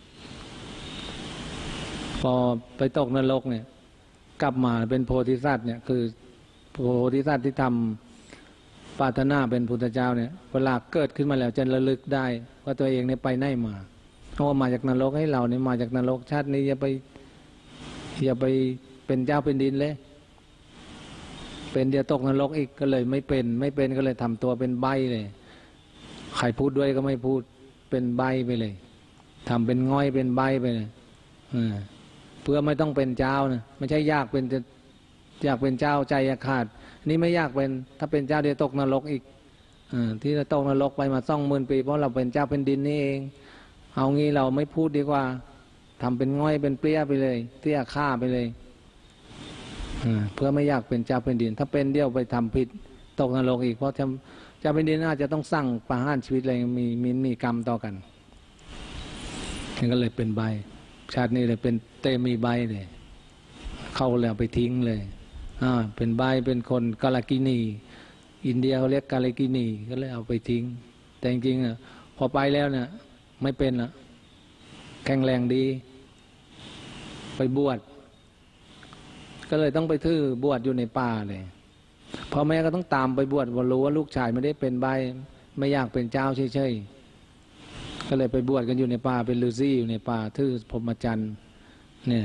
พอไปตกนรกเนี่ยกลับมาเป็นโพธิสัตว์เนี่ยคือโพธิสัตว์ที่ทำปรารถนาเป็นพุทธเจ้าเนี่ยเวลาเกิดขึ้นมาแล้วจะระลึกได้ว่าตัวเองเนี่ยไปไหนมาเพราะว่ามาจากนรกให้เราเนี่ยมาจากนรกชาตินี้อย่าไปอย่าไปเป็นเจ้าเป็นดินเลยเป็นเดี๋ยวตกนรกอีกก็เลยไม่เป็นไม่เป็นก็เลยทำตัวเป็นใบ้เลยใครพูดด้วยก็ไม่พูดเป็นใบ้ไปเลยทำเป็นง่อยเป็นใบ้ไปเลยเพื่อไม่ต้องเป็นเจ้านะไม่ใช่ยากเป็นจะอยากเป็นเจ้าใจขาดนี่ไม่อยากเป็นถ้าเป็นเจ้าเดี๋ยวตกนรกอีกอที่เราตกนรกไปมาสองหมื่นปีเพราะเราเป็นเจ้าเป็นดินนี่เองเอางี้เราไม่พูดดีกว่าทำเป็นง่อยเป็นเปรี้ยไปเลยเตี้ยฆ่าไปเลยเพื่อไม่อยากเป็นเจ้าเป็นดินถ้าเป็นเดี่ยวไปทำผิดตกนรกอีกเพราะเจ้าเป็นดินอาจจะต้องสั่งประหารชีวิตอะไรมีมีมีกรรมต่อกันนี่ก็เลยเป็นใบชาตินี้เลยเป็นเตมีใบเลยเข้าแล้วไปทิ้งเลยอ่าเป็นใบเป็นคนกาลกินีอินเดียเขาเรียกกาลกินีก็เลยเอาไปทิ้งแต่จริงๆอ่ะพอไปแล้วเนี่ยไม่เป็นละแข็งแรงดีไปบวชก็เลยต้องไปทื่อบวชอยู่ในป่าเลยพ่อแม่ก็ต้องตามไปบวชว่ารู้ว่าลูกชายไม่ได้เป็นใบไม่อยากเป็นเจ้าเฉยๆก็เลยไปบวชกันอยู่ในป่าเป็นฤาษีอยู่ในป่าทื่อพรหมจรรย์เนี่ย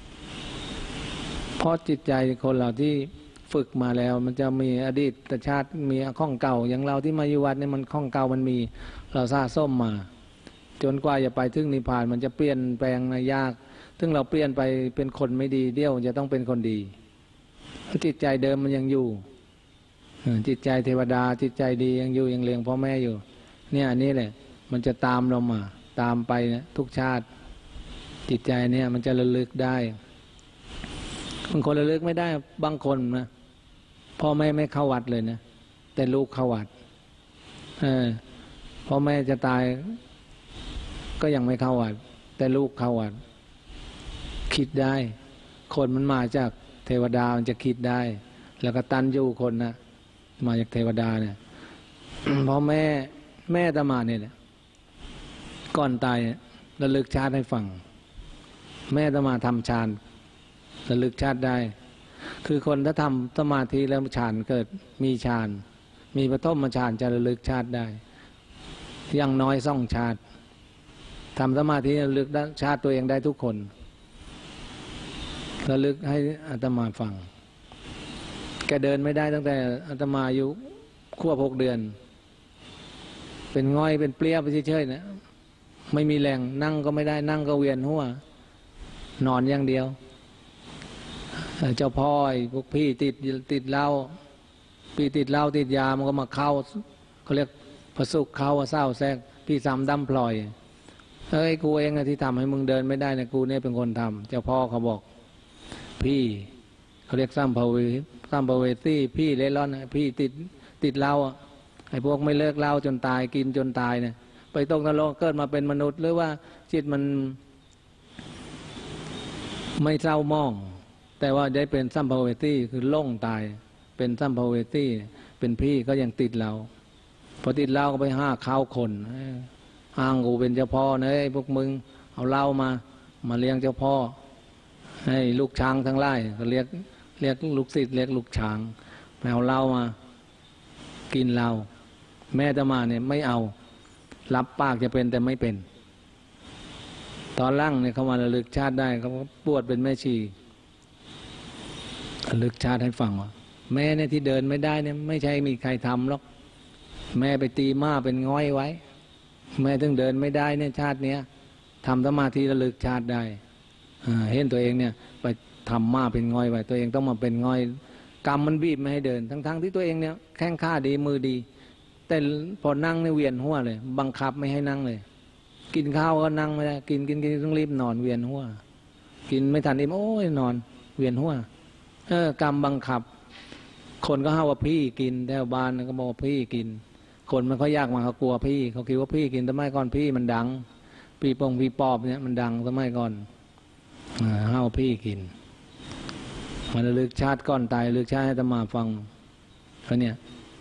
เพราะจิตใจคนเราที่ฝึกมาแล้วมันจะมีอดีตชาติมีข้องเก่าอย่างเราที่มาอยู่วัดเนี่ยมันข้องเก่ามันมีเราสะสมมาจนกว่าจะไปถึงนิพพานมันจะเปลี่ยนแปลงนะยากถึงเราเปลี่ยนไปเป็นคนไม่ดีเดี๋ยวจะต้องเป็นคนดีจิตใจเดิมมันยังอยู่จิตใจเทวดาจิตใจดียังอยู่ยังเลี้ยงพ่อแม่อยู่เนี่ยอันนี้แหละมันจะตามเรามาตามไปนะทุกชาติจิตใจเนี่ยมันจะระลึกได้บางคนระลึกไม่ได้บางคนนะพ่อแม่ไม่เข้าวัดเลยนะแต่ลูกเข้าวัดเออพ่อแม่จะตายก็ยังไม่เข้าวัดแต่ลูกเข้าวัดคิดได้คนมันมาจากเทวดามันจะคิดได้แล้วก็ตันยูคนนะมาจากเทวดาเนี่ย พ่อแม่แม่ตมาเนี่ยแหละก่อนตายระลึกชาติให้ฟังแม่ตมาทำฌานระลึกชาติได้คือคนถ้าทำสมาธิแล้วฌานเกิดมีฌานมีปฐมฌานจะระลึกชาติได้อย่างน้อยสองชาติทำสมาธิระลึกชาติตัวเองได้ทุกคนระลึกให้อาตมาฟังแกเดินไม่ได้ตั้งแต่อาตมาอายุขวบหกเดือนเป็นง่อยเป็นเปรี้ยไปเฉยๆนะไม่มีแรงนั่งก็ไม่ได้นั่งก็เวียนหัวนอนอย่างเดียวเจ้าพ่อพวกพี่ติดติดเหล้าพี่ติดเหล้าติดยามันก็มาเข้าเขาเรียกพระสุขเข้าเศร้าแทรกพี่ซ้ำดำพลอยเฮ้ยกูเองที่ทำให้มึงเดินไม่ได้นะกูเนี่ยเป็นคนทำเจ้าพ่อเขาบอกพี่เขาเรียกซ้ำภเวซ้ำภเวสีพี่เล่ร่อนพี่ติดติดเหล้าไอ้พวกไม่เลิกเหล้าจนตายกินจนตายเนี่ยไปตกนรกเกิดมาเป็นมนุษย์หรือว่าจิตมันไม่เศร้ามองแต่ว่าได้เป็นซัมภเวสีคือล่งตายเป็นซัมภเวสีเป็นพี่ก็ยังติดเราพอติดเหล้าก็ไปห้าข้าวคนอ้างกูเป็นเจ้าพ่อเนยพวกมึงเอาเหล้ามามาเลี้ยงเจ้าพ่อให้ลูกช้างทั้งไล่ก็เรียกเรียกลูกศิษย์เรียกลูกช้างไปเอาเหล้ามากินเหล้าแม่ตมาเนี่ยไม่เอารับปากจะเป็นแต่ไม่เป็นตอนล่างเนี่ยเขามาระลึกชาติได้เขาบวชเป็นแม่ชีระลึกชาติให้ฟังว่าแม่เนี่ยที่เดินไม่ได้เนี่ยไม่ใช่มีใครทำหรอกแม่ไปตีม้าเป็นง้อยไว้แม่ถึงเดินไม่ได้เนี่ยชาติเนี้ยทำสมาธิระลึกชาติได้เห็นตัวเองเนี่ยไปทำม้าเป็นง้อยไว้ตัวเองต้องมาเป็นง้อยกรรมมันบีบไม่ให้เดินทั้งๆที่ตัวเองเนี่ยแข้งขาดีมือดีแต่พอนั่งเนี่ยเวียนหัวเลยบังคับไม่ให้นั่งเลยกินข้าวก็นั่งไม่ได้กินกินกินต้องรีบนอนเวียนหัวกินไม่ทันอิ่มโอ้ยนอนเวียนหัวเออกรรมบังคับคนก็ห้าว่าพี่กินแถวบ้านก็บอกว่าพี่กินคนมันเขายากมาเขากลัวพี่เขาคิดว่าพี่กินสมัยก่อนพี่มันดังพี่ปองพี่ปอบเนี่ยมันดังสมัยก่อนห้าพี่กินมันระลึกชาติก่อนตายระลึกชาติให้ตมาฟังเขาเนี่ย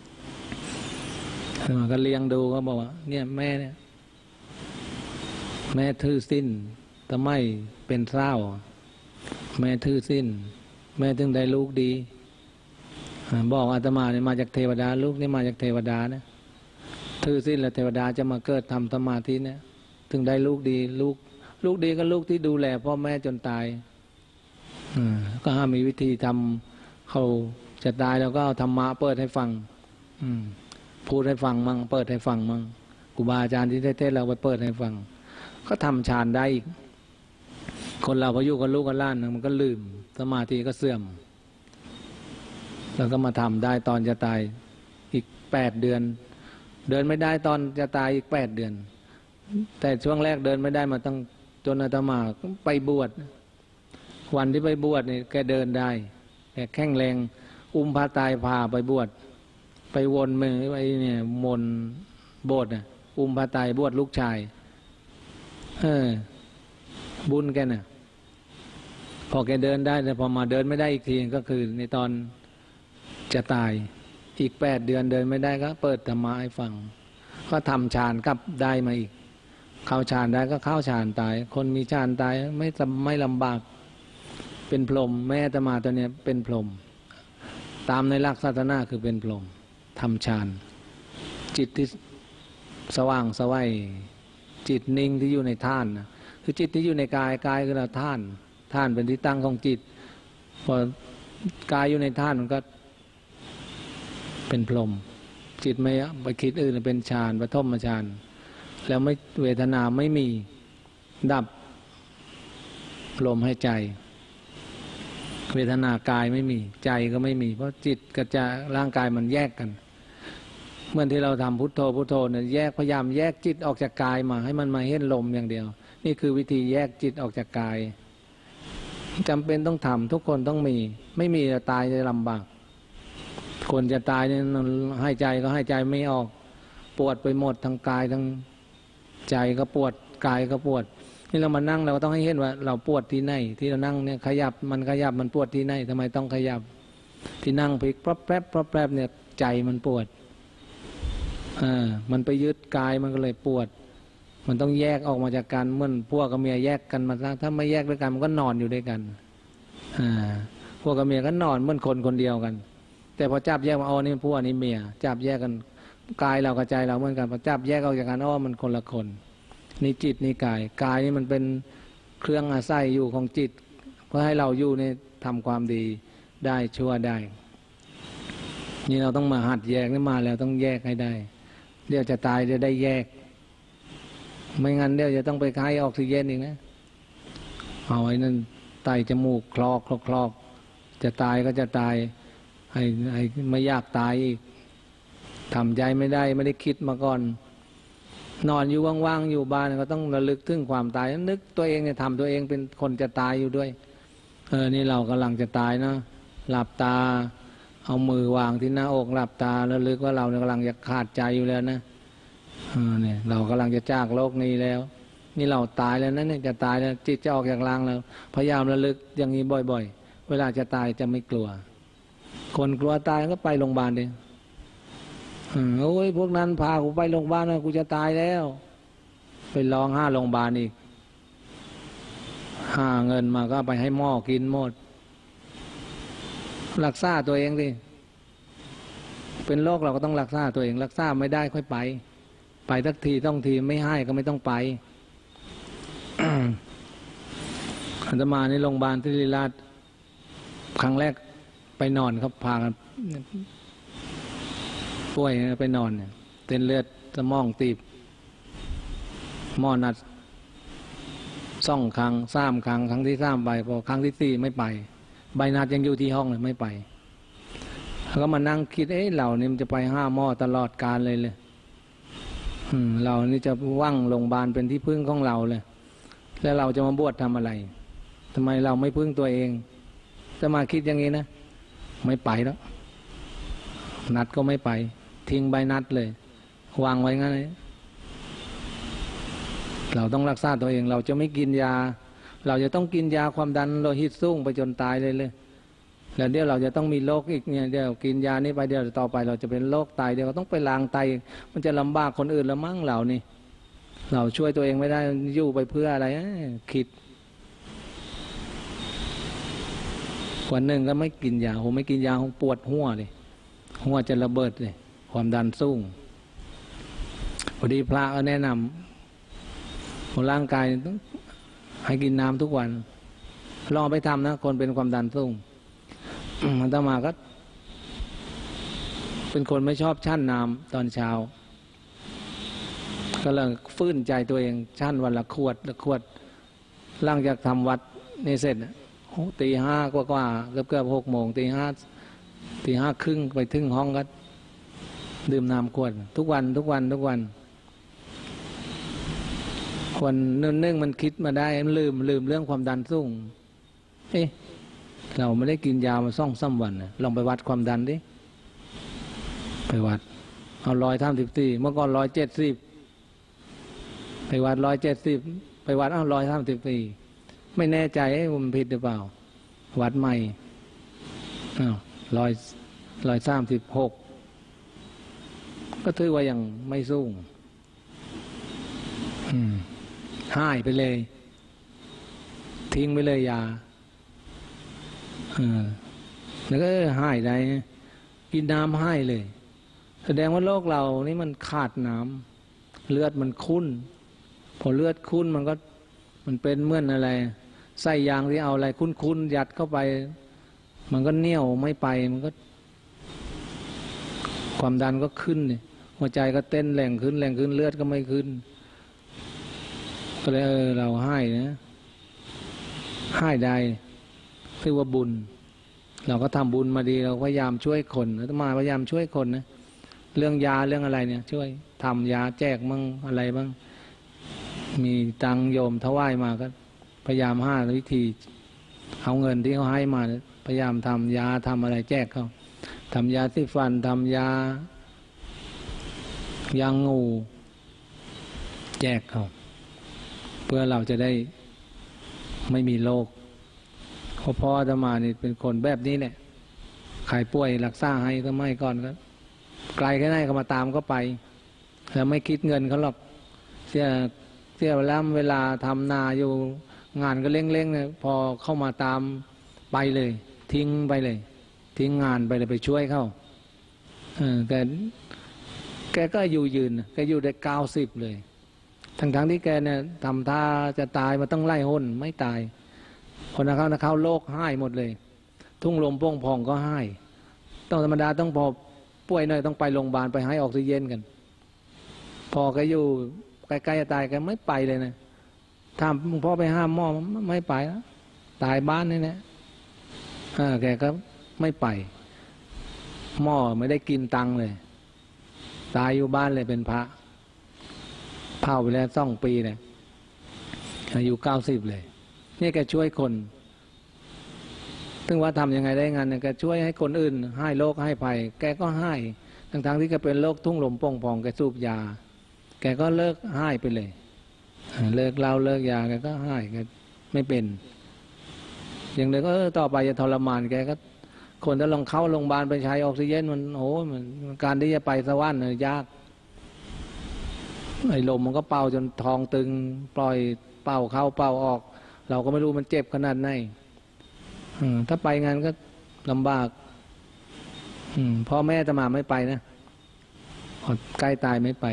มันก็เลี้ยงดูก็บอกว่าเนี่ยแม่เนี่ยแม่ทื่อสิ้นทำไมเป็นเศร้าแม่ทื่อสิ้นแม่ถึงได้ลูกดีบอกอาตมาเนี่ยมาจากเทวดาลูกนี่มาจากเทวดานะทื่อสิ้นแล้วเทวดาจะมาเกิดทำสมาธิเนี่ยถึงได้ลูกดีลูกลูกดีก็ลูกที่ดูแลพ่อแม่จนตายก็ห้ามมีวิธีทำเขาจะตายแล้วก็เอาธรรมะเปิดให้ฟังพูดให้ฟังมั่งเปิดให้ฟังมั่งครูบาอาจารย์ที่เทศเราไปเปิดให้ฟังก็ทำฌานได้อีกคนเราพออยู่กับลูกกับหลานมันก็ลืมสมาธิก็เสื่อมแล้วก็มาทำได้ตอนจะตายอีกแปดเดือนเดินไม่ได้ตอนจะตายอีกแปดเดือนแต่ช่วงแรกเดินไม่ได้มาตั้งจนอาตมาไปบวชวันที่ไปบวชนี่แกเดินได้แกแข็งแรงอุ้มพระตายพาไปบวชไปวนมือไอ้เนี่ยมนโบสถ์น่ะอุ้มพระตายบวชลูกชายเออบุญแกน่ะพอแกเดินได้แต่พอมาเดินไม่ได้อีกทีก็คือในตอนจะตายอีกแปดเดือนเดินไม่ได้ก็เปิดธรรมะให้ฟังก็ทำฌานกลับได้มาอีกเข้าฌานได้ก็เข้าฌานตายคนมีฌานตายไม่ไม่ลำบากเป็นพรหมแม่อาตมาตัวเนี้ยเป็นพรหมตามในหลักศาสนาคือเป็นพรหมทำฌานจิตที่สว่างสวัยจิตนิ่งที่อยู่ในท่านนะคือจิตที่อยู่ในกายกายคือเราท่านท่านเป็นที่ตั้งของจิตพอกายอยู่ในท่านมันก็เป็นพรหมจิตไม่ไปคิดอื่นเป็นฌานปฐมฌานแล้วไม่เวทนาไม่มีดับลมให้ใจเวทนากายไม่มีใจก็ไม่มีเพราะจิตกับจะร่างกายมันแยกกันเมื่อที่เราทำพุทโธพุทโธเนี่ยแยกพยายามแยกจิตออกจากกายมาให้มันมาเห็นลมอย่างเดียวนี่คือวิธีแยกจิตออกจากกายจำเป็นต้องทำทุกคนต้องมีไม่มีจะตายจะลำบากคนจะตายเนี่ยให้ใจก็ให้ใจไม่ออกปวดไปหมดทั้งกายทั้งใจก็ปวดกายก็ปวดนี่เรามานั่งเราก็ต้องให้เห็นว่าเราปวดที่ไหนที่เรานั่งเนี่ยขยับมันขยับมันปวดที่ไหนทำไมต้องขยับที่นั่งพลิกปรบแปรบปรบแปรบเนี่ยใจมันปวดอ่ามันไปยึดกายมันก็เลยปวดมันต้องแยกออกมาจากกันเหมือนพวกกับเมียแยกกันมาถ้าไม่แยกด้วยกันมันก็นอนอยู่ด้วยกันอ่าพวกกับเมียก็นอนเหมือนคนคนเดียวกันแต่พอจับแยกมาอ๋อนี่พวกนี้เมียจับแยกกันกายเรากับใจเราเหมือนกันพอจับแยกออกจากกันอ๋อมันคนละคนนี่จิตนี่กายกายนี่มันเป็นเครื่องอาศัยอยู่ของจิตเพื่อให้เราอยู่ในทำความดีได้ชั่วได้นี่เราต้องมาหัดแยกนี่มาแล้วต้องแยกให้ได้เดี๋ยวจะตายจะได้แยกไม่งั้นเดี๋ยวจะต้องไปคายออกซิเจนอีกนะเอาไอ้นั่นไตจมูกคลอกคลอกคลอกจะตายก็จะตายให้ให้ไม่อยากตายอีกทำใจไม่ได้ไม่ได้คิดมาก่อนนอนอยู่ว่างๆอยู่บ้านก็ต้องระลึกถึงความตายนึกตัวเองเนี่ยทำตัวเองเป็นคนจะตายอยู่ด้วยเออนี่เรากำลังจะตายนะหลับตาเอามือวางที่หน้าอกหลับตาแล้วลึกว่าเรากำลังจะขาดใจอยู่แล้วนะเออเนี่ยเรากำลังจะจากโลกนี้แล้วนี่เราตายแล้วนะเนี่ยจะตายแล้วจิตจะออกจากร่างแล้วพยายามระลึกอย่างนี้บ่อยๆเวลาจะตายจะไม่กลัวคนกลัวตายก็ไปโรงพยาบาลดิโอ้ยพวกนั้นพากูไปโรงพยาบาลนะกูจะตายแล้วไปร้องห้าโรงพยาบาลอีกหาเงินมาก็ไปให้หม้อกินหมดรักษาตัวเองดิเป็นโรคเราก็ต้องรักษาตัวเองรักษาไม่ได้ค่อยไปไปสักทีต้องทีไม่ให้ก็ไม่ต้องไป อาตมาในโรงพยาบาลที่ศิริราชครั้งแรกไปนอนครับพากันป่วยไปนอนเนี่ยเต้นเลือดสมองตีบหม้อนัดสองครั้งสามครั้งครั้งที่สามไปพอครั้งที่สี่ไม่ไปใบนัดยังอยู่ที่ห้องเลยไม่ไปแล้วก็มานั่งคิดเอ๊ะเรานี่มันจะไปห้าหม้อตลอดกาลเลยเลยเรานี่จะว่างโรงพยาบาลเป็นที่พึ่งของเราเลยแล้วเราจะมาบวชทำอะไรทำไมเราไม่พึ่งตัวเองจะมาคิดอย่างนี้นะไม่ไปแล้วนัดก็ไม่ไปทิ้งใบนัดเลยวางไว้งั้นเลยเราต้องรักษาตัวเองเราจะไม่กินยาเราจะต้องกินยาความดันโลหิตสูงไปจนตายเลยเลยแล้วเดี๋ยวเราจะต้องมีโรคอีกเนี่ยเดี๋ยวกินยานี้ไปเดี๋ยวต่อไปเราจะเป็นโรคไตเดี๋ยวเราต้องไปล้างไตมันจะลำบากคนอื่นแล้วมั้งเรานี่เราช่วยตัวเองไม่ได้อยู่ไปเพื่ออะไรคิดวันหนึ่งก็ไม่กินยาผมไม่กินยาผมปวดหัวเลยหัวจะระเบิดเลยความดันสูงพอดีพระก็แนะนำร่างกายต้องให้กินน้ำทุกวันลองไปทำนะคนเป็นความดันสูงอาตมาก็เป็นคนไม่ชอบชั่นน้ำตอนเช้าก็เลยฟื้นใจตัวเองชั่นวันละขวดละขวดหลังจากทำวัดนี่เสร็จตีห้ากว่ากว่าเกือบเกือบหกโมงตีห้าตีห้าครึ่งไปถึงห้องก็ดื่มน้ำขวดทุกวันทุกวันทุกวันวันเนื่องมันคิดมาได้มันลืมลืมเรื่องความดันสูงเอ๊ะเราไม่ได้กินยามาซ่องซ้ำวันลองไปวัดความดันดิไปวัดเอาร้อยท่ามสิบสี่เมื่อก่อนร้อยเจ็ดสิบไปวัดร้อยเจ็ดสิบไปวัดเอาร้อยท่ามสิบสี่ไม่แน่ใจไอ้มันผิดหรือเปล่าวัดใหม่อ้าวร้อยร้อยสามสิบหกก็ถือว่ายังไม่สูงอืมหายไปเลยทิ้งไปเลยยาเออแล้วก็หายได้กินน้ำหายเลยแสดงว่าโลกเรานี่มันขาดน้ำเลือดมันข้นพอเลือดข้นมันก็มันเป็นเหมือนอะไรไส้ยางที่เอาอะไรคุ้นๆยัดเข้าไปมันก็เหนียวไม่ไปมันก็ความดันก็ขึ้นเนี่ยหัวใจก็เต้นแรงขึ้นแรงขึ้นเลือดก็ไม่ขึ้นก็เลยเออเราให้นะให้ได้ถือว่าบุญเราก็ทำบุญมาดีเราพยายามช่วยคนแล้วมาพยายามช่วยคนนะเรื่องยาเรื่องอะไรเนี่ยช่วยทำยาแจกมั่งอะไรบ้างมีตังโยมถวายมาก็พยายามหาวิธีเอาเงินที่เขาให้มาพยายามทำยาทำอะไรแจกเขาทำยาสีฟันทำยายางูแจกเขาเพื่อเราจะได้ไม่มีโรคเพราะพ่ออาตมานี่เป็นคนแบบนี้แหละใครป่วยรักษาให้ก็ไม่ก่อนก็ไกลแค่ไหนก็มาตามก็ไปแล้วไม่คิดเงินเขาหรอกเสียเสียเวลาเวลาทำนาอยู่งานก็เร่งๆเนี่ยพอเข้ามาตามไปเลยทิ้งไปเลยทิ้งงานไปเลยไปช่วยเขาเออแกแกก็อยู่ยืนแกอยู่ได้เก้าสิบเลยทั้งทั้งที่แกเนี่ยทำท่าจะตายมาต้องไล่ห้นไม่ตายคนนะเขานะเขาโรคให้หมดเลยทุ่งลมโป่งพองก็ให้ต้องธรรมดาต้องพอป่วยหน่อยต้องไปโรงพยาบาลไปให้ออกซิเจนกันพอแกอยู่ใกล้ๆจะตายแกไม่ไปเลยนะถ้าพ่อไปห้ามหม้อไม่ไปแล้วตายบ้านนี่แหละแกก็ไม่ไปหม้อไม่ได้กินตังเลยตายอยู่บ้านเลยเป็นพระเผาไปแล้วสองปีเลยอายุเก้าสิบเลยนี่แกช่วยคนถึงว่าทำยังไงได้งานเนี่ยแกช่วยให้คนอื่นให้โรคให้ภัยแกก็ให้ทั้งๆที่แกเป็นโรคทุ่งลมโป่งพองแกสูบยาแกก็เลิกให้ไปเลยเลิกเหล้าเลิกยาแกก็ให้แกไม่เป็นอย่างเดียวก็ต่อไปจะทรมานแกก็คนถ้าลองเข้าโรงพยาบาลไปใช้ออกซิเจนมันโอ้มันการที่จะไปสวรรค์เนี่ยยากไอ้ลมมันก็เป่าจนท้องตึงปล่อยเป่าเข้าเป่าออกเราก็ไม่รู้มันเจ็บขนาดไหนถ้าไปงานก็ลำบากพ่อแม่จะมาไม่ไปนะใกล้ตายไม่ไป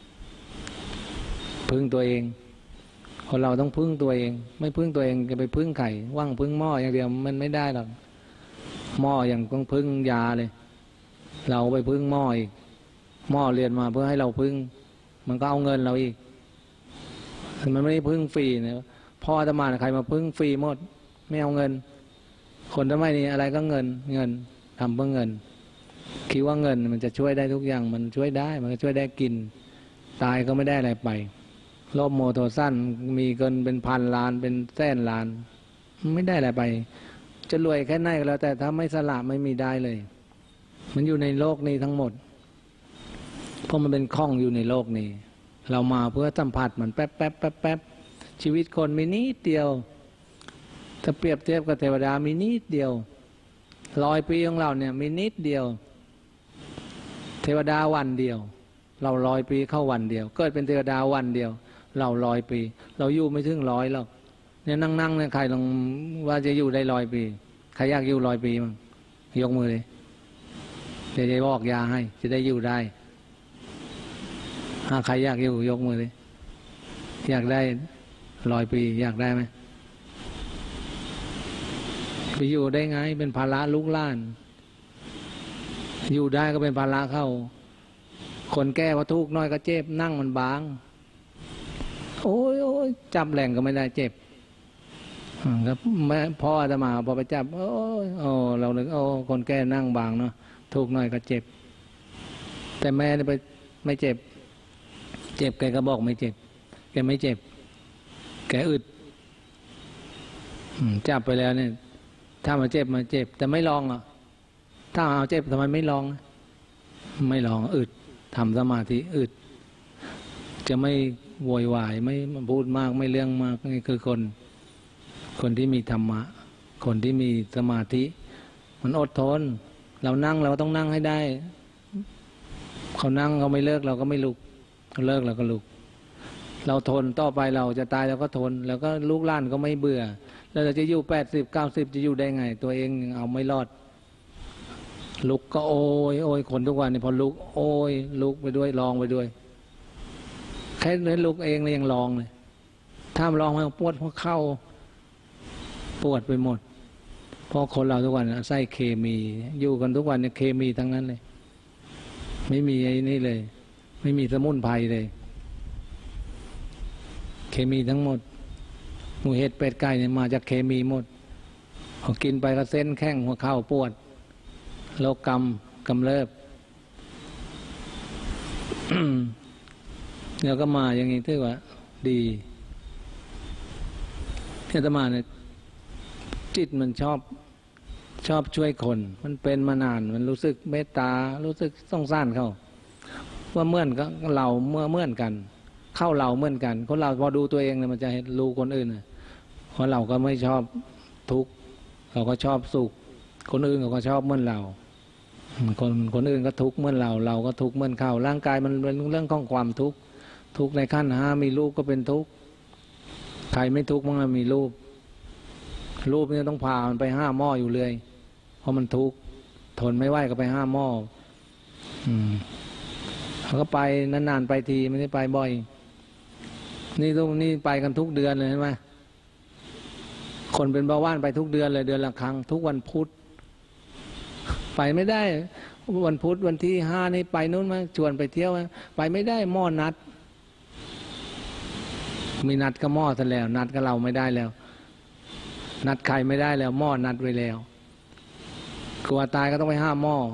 พึ่งตัวเองคนเราต้องพึ่งตัวเองไม่พึ่งตัวเองจะไปพึ่งไข่ว่างพึ่งหม้ออย่างเดียวมันไม่ได้หรอกหม้ออย่างต้องพึ่งยาเลยเราไปพึ่งหม้ออีกหม้อเรียนมาเพื่อให้เราพึ่งมันก็เอาเงินเราอีกมันไม่ได้พึ่งฟรีนะพ่อจะมาใครมาพึ่งฟรีหมดไม่เอาเงินคนทำไมนี่อะไรก็เงินเงินทำเพื่อเงินคิดว่าเงินมันจะช่วยได้ทุกอย่างมันช่วยได้มันก็ช่วยได้กินตายก็ไม่ได้อะไรไปโลภโมโทสั้นมีเกินเป็นพันล้านเป็นแสนล้านไม่ได้อะไรไปจะรวยแค่ไหนก็แล้วแต่ถ้าไม่สละไม่มีได้เลยมันอยู่ในโลกนี้ทั้งหมดเพราะมันเป็นข้องอยู่ในโลกนี้เรามาเพื่อสัมผัสมันแป๊บแป๊บแป๊บแป๊บชีวิตคนมีนิดเดียวถ้าเปรียบเทียบกับเทวดามีนิดเดียวร้อยปีของเราเนี่ยมีนิดเดียวเทวดาวันเดียวเราร้อยปีเข้าวันเดียวเกิดเป็นเทวดาวันเดียวเราร้อยปีเราอยู่ไม่ถึงร้อยหรอกเนี่ยนั่งๆเนี่ยใครลองว่าจะอยู่ได้ร้อยปีใครอยากอยู่ร้อยปีมั้งยกมือเลยเดี๋ยวจะบอกยาให้จะได้อยู่ได้ถ้าใครอยากอยู่ยกมือเลยอยากได้ร้อยปีอยากได้ไหมไปอยู่ได้ไงเป็นภาระลูกหลานอยู่ได้ก็เป็นภาระเข้าคนแก้ว่าทุกข์น้อยก็เจ็บนั่งมันบางโอ้ยโอ้ยจับแรงก็ไม่ได้เจ็บครับแม่พ่อจะมาพอไปจับโอ้ยโอ้เราเลยโอ้คนแก้นั่งบางเนาะทุกข์น้อยก็เจ็บแต่แม่ไปไม่เจ็บเจ็บแกก็บอกไม่เจ็บแกไม่เจ็บแกอึดจับไปแล้วเนี่ยถ้ามาเจ็บมาเจ็บแต่ไม่ลองอ่ะถ้าเอาเจ็บทำไมไม่ลองไม่ลองอึดทำสมาธิอึดจะไม่โวยวายไม่พูดมากไม่เรื่องมากนี่คือคนคนที่มีธรรมะคนที่มีสมาธิมันอดทนเรานั่งเราต้องนั่งให้ได้เขานั่งเขาไม่เลิกเราก็ไม่ลุกเขาเลิกเราก็ลุกเราทนต่อไปเราจะตายเราก็ทน แล้วก็ลูกหลานก็ไม่เบื่อแล้วเราจะอยู่แปดสิบเก้าสิบจะอยู่ได้ไงตัวเองเอาไม่รอดลุกก็โอยโอยคนทุกวันนี่พอลุกโอยลุกไปด้วยลองไปด้วยแค่เนื้อลุกเองเลยยังลองเลยถ้าลองมันปวดหัวเข่าปวดไปหมดเพราะคนเราทุกวันใส่เคมีอยู่กันทุกวันเนี่ยเคมีทั้งนั้นเลยไม่มีไอ้นี่เลยไม่มีสมุนไพรเลยเคมีทั้งหมดหมูเห็ดเป็ดไก่เนี่ยมาจากเคมีหมดพอกินไปก็เส้นแข้งหัวเข่าปวดโรคกรรมกำเริบ แล้วก็มาอย่างนี้ถือว่าดีที่อาตมาเนี่ยจิตมันชอบชอบช่วยคนมันเป็นมานานมันรู้สึกเมตตารู้สึกสงสารเขาว่าเหมือนกับเราเมื่อเหมือนกันเข้าเราเหมือนกันคนเราพอดูตัวเองเนี่ยมันจะเห็นรู้คนอื่นเพราะเราก็ไม่ชอบทุกข์เราก็ชอบสุขคนอื่นเขาก็ชอบเหมือนเราคนคนอื่นก็ทุกข์เหมือนเราเราก็ทุกข์เหมือนเขาร่างกายมันเป็นเรื่องของความทุกข์ทุกข์ในขั้นห้ามีรูปก็เป็นทุกข์ใครไม่ทุกข์มันมีรูปรูปนี่ต้องพามันไปห้าหม้ออยู่เลยเพราะมันทุกข์ทนไม่ไหวก็ไปห้าหม้ออืมเขาก็ไปนานๆไปทีไม่ได้ไปบ่อยนี่ทุกนี่ไปกันทุกเดือนเลยใช่ไหมคนเป็นเบาหวานไปทุกเดือนเลยเดือนละครั้งทุกวันพุธไปไม่ได้วันพุธวันที่ห้านี่ไปนู้นมาชวนไปเที่ยวไปไม่ได้หม้อนัดมีนัดก็หม้อซะแล้วนัดก็เราไม่ได้แล้วนัดใครไม่ได้แล้วหม้อนัดไว้แล้วกลัวตายก็ต้องไปห้าหม้อ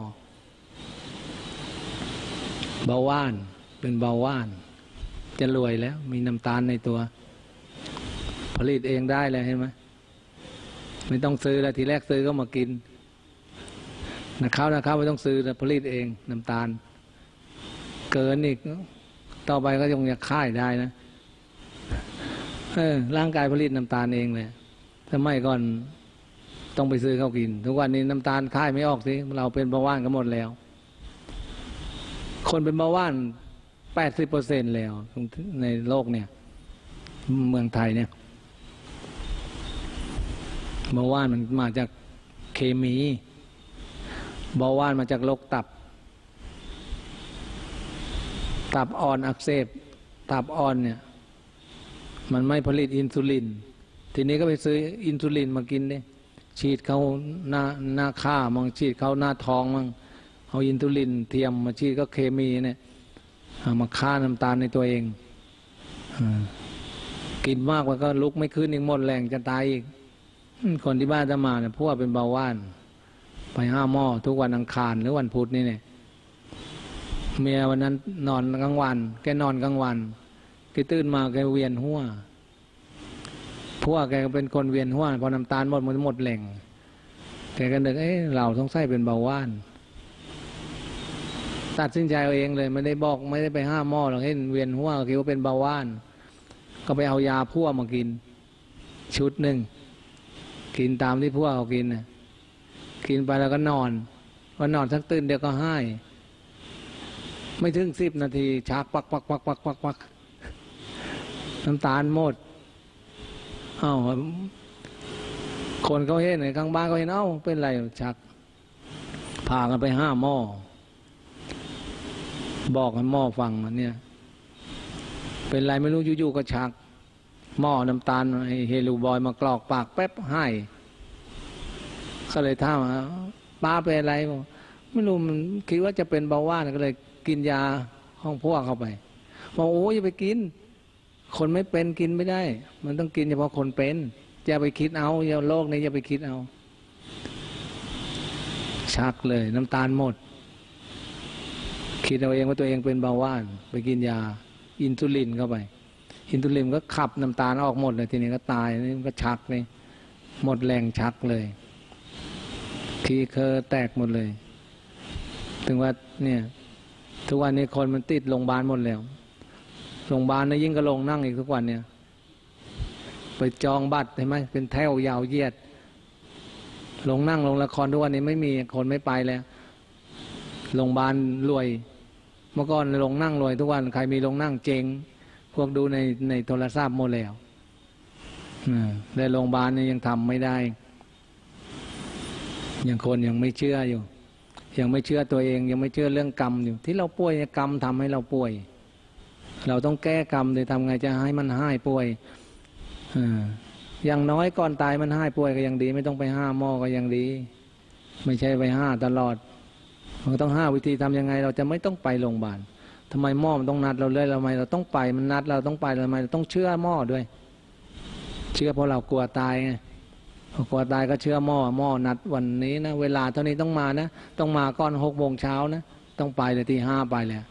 เบาหวานเป็นเบาหวานจะรวยแล้วมีน้ำตาลในตัวผลิตเองได้แล้วเห็นไหมไม่ต้องซื้อแล้วทีแรกซื้อก็มากินนะเขานะเขาไม่ต้องซื้อผลิตเองน้ำตาลเกินอีกต่อไปก็ยังจะค่ายได้นะเออร่างกายผลิตน้ำตาลเองเลยสมัยก่อนต้องไปซื้อเขากินทุกวันนี้น้ำตาลค่ายไม่ออกสิเราเป็นเบาหวานกันหมดแล้วคนเป็นเบาหวานแปดสิบเปอร์เซ็นต์แล้วในโลกเนี่ยเมืองไทยเนี่ยเบาหวานมันมาจากเคมีเบาหวานมาจากโรคตับตับอ่อนอักเสบตับอ่อนเนี่ยมันไม่ผลิตอินซูลินทีนี้ก็ไปซื้ออินซูลินมากินดิฉีดเขาหน้าหน้าข้ามั่งฉีดเขาหน้าท้องมั่งเอาอินซูลินเทียมมาฉีดก็เคมีเนี่ยมาฆ่าน้ำตาลในตัวเองกินมากกว่าก็ลุกไม่ขึ้นอีกหมดแรงจะตายอีกคนที่บ้านจะมาเนี่ยพวกเป็นเบาหวานไปห้าหม้อทุกวันอังคารหรือวันพุธนี่เนี่ยเมียวันนั้นนอนกลางวันแกนอนกลางวันแกตื่นมาแกเวียนหัวพวกแกเป็นคนเวียนหัวพอน้ำตาลหมดมันหมดแรงแกก็นึกเอ้เราต้องใส่เป็นเบาหวานตัดสินใจเอาเองเลยไม่ได้บอกไม่ได้ไปห้าหม้อหรอกเห็นเวียนหัวคิดว่าเป็นเบาหวานก็ไปเอายาพั่วมากินชุดหนึ่งกินตามที่พั่วเขากินนะกินไปแล้วก็นอนพอนอนสักตื่นเดี๋ยวก็ให้ไม่ถึงสิบนาทีชักปักปักปักปักปักปักน้ำตาลหมดเอ้าคนเขาเห็นในข้างบ้านเขาเห็นเอ้าเป็นไรชักพากันไปห้าหม้อบอกให้หม้อฟังมันเนี่ยเป็นไรไม่รู้อยู่ๆก็ชักหม้อน้ำตาลเฮลูบอยมากรอกปากแป๊บให้ก็เลยถามว่าป้าเป็นอะไรบอกไม่รู้มันคิดว่าจะเป็นเบาหวานก็เลยกินยาห้องพวกเข้าไปบอกโอ้ยอย่าไปกินคนไม่เป็นกินไม่ได้มันต้องกินเฉพาะคนเป็นอย่าไปคิดเอาอย่าโลกนี้อย่าไปคิดเอาชักเลยน้ำตาลหมดคิดเอาเองว่าตัวเองเป็นเบาหวานไปกินยาอินซูลินเข้าไปอินซูลินก็ขับน้ำตาลออกหมดเลยทีนี้ก็ตายนี่ก็ชักเลยหมดแรงชักเลยทีเคอแตกหมดเลยถึงว่าเนี่ยทุกวันนี้คนมันติดโรงพยาบาลหมดแล้วโรงพยาบาลนะยิ่งก็ลงนั่งอีกทุกวันเนี่ยไปจองบัตรใช่ไหมเป็นแถวยาวเหยียดลงนั่งลงละครทุกวันนี้ไม่มีคนไม่ไปแล้วโรงพยาบาลรวยเมื่อก่อนลงนั่งรวยทุกวันใครมีลงนั่งเจงพวกดูในในโทรศัพท์หมดแล้วในโรงพยาบาลนี่ยังทำไม่ได้ยังคนยังไม่เชื่ออยู่ยังไม่เชื่อตัวเองยังไม่เชื่อเรื่องกรรมอยู่ที่เราป่วยกรรมทำให้เราป่วยเราต้องแก้กรรมเลยทำไงจะให้มันหายป่วยอย่างน้อยก่อนตายมันหายป่วยก็ยังดีไม่ต้องไปห้าหมอก็ยังดีไม่ใช่ไปห้าตลอดเราต้องห้าวิธีทำยังไงเราจะไม่ต้องไปโรงพยาบาลทำไมหมอมันต้องนัดเราเลยทำไมเราต้องไปมันนัดเราต้องไปทำไมเราต้องเชื่อหมอด้วยเชื่อเพราะเรากลัวตายไงพอกลัวตายก็เชื่อหมอหมอนัดวันนี้นะเวลาเท่านี้ต้องมานะต้องมาก่อนหกโมงเช้านะต้องไปเลยตีห้าไปเลย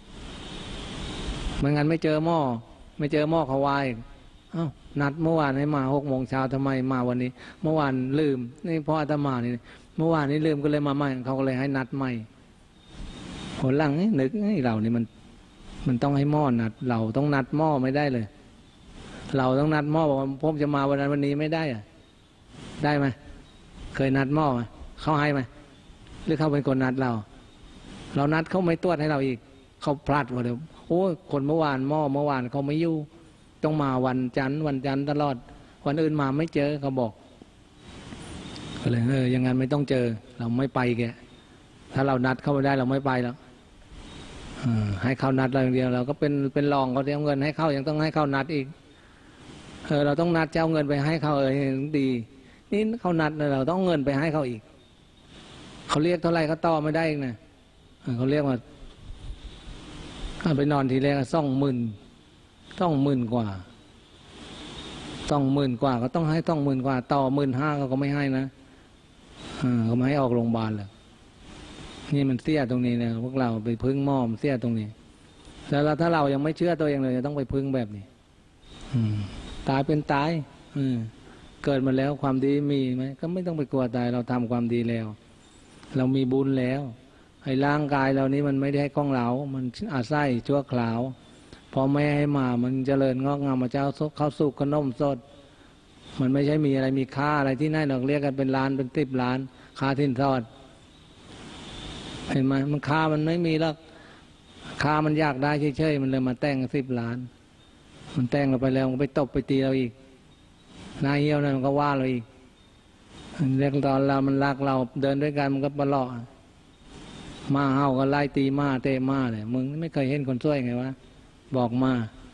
ไม่งั้นไม่เจอหมอไม่เจอหมอเขาวายเอ้านัดเมื่อวานให้มาหกโมงเช้าทำไมมาวันนี้เมื่อวานลืมนี่เพราะอาตมานี่เมื่อวานนี้ลืมก็เลยมาใหม่เขาก็เลยให้นัดใหม่ผลหลังนี่นึกไอ้เรานี่มันมันต้องให้หม้อนัดเราต้องนัดหม้อไม่ได้เลยเราต้องนัดหม้อบอกว่าผมจะมาวันนั้นวันนี้ไม่ได้อะได้ไหมเคยนัดหม้อไหมเขาให้ไหมหรือเขาเป็นคนนัดเราเรานัดเขาไม่ตรวจให้เราอีกเขาพลาดกว่าเดิมโอ้คนเมื่อวานหม้อเมื่อวานเขาไม่อยู่ต้องมาวันจันทร์วันจันทร์ตลอดวันอื่นมาไม่เจอเขาบอกก็เลยเออยังงั้นไม่ต้องเจอเราไม่ไปแกถ้าเรานัดเข้าไปได้เราไม่ไปแล้วให้เขานัดเราอย่างเดียวเราก็เป็นเป็นรองเขาเอาเงินให้เขายังต้องให้เขานัดอีกเออเราต้องนัดเจ้าเงินไปให้เขาเออดีนี่เขานัดเราต้องเงินไปให้เขาอีกเขาเรียกเท่าไหร่ก็ต่อไม่ได้เองนะเขาเรียกว่าไปนอนทีแรกสองหมื่นต้องหมื่นกว่าต้องหมื่นกว่าก็ต้องให้ต้องหมื่นกว่าต่อหมื่นห้าเขาก็ไม่ให้นะเขาไม่ให้ออกโรงพยาบาลเลยนี่มันเสียตรงนี้เนี่ยพวกเราไปพึ่งหม้อมเสียตรงนี้แล้วถ้าเรายังไม่เชื่อตัวเองเลยจะต้องไปพึ่งแบบนี้ตายเป็นตายเกิดมาแล้วความดีมีไหมก็ไม่ต้องไปกลัวตายเราทำความดีแล้วเรามีบุญแล้วไอ้ร่างกายเรานี้มันไม่ได้ให้ของเรามันอาศัยชั่วคราวพอไม่ให้มามันเจริญงอกงามมาเจ้าเข้าสุกขนมสดมันไม่ใช่มีอะไรมีค่าอะไรที่นั่นเราเรียกกันเป็นล้านเป็นสิบล้านค่าทิ้นทอดเห็นไหมมันค่ามันไม่มีแล้วค่ามันอยากได้เฉยๆมันเลยมาแต่งสิบล้านมันแต่งเราไปแล้วมันไปตบไปตีเราอีกนายเหี้ยวนั่นมันก็ว่าเราอีกเรียกตอนเรามันรักเราเดินด้วยกันมันก็ปลาะมาเฮาก็ไล่ตีมาเตะมาเลยมึงไม่เคยเห็นคนช่วยไงวะบอกมา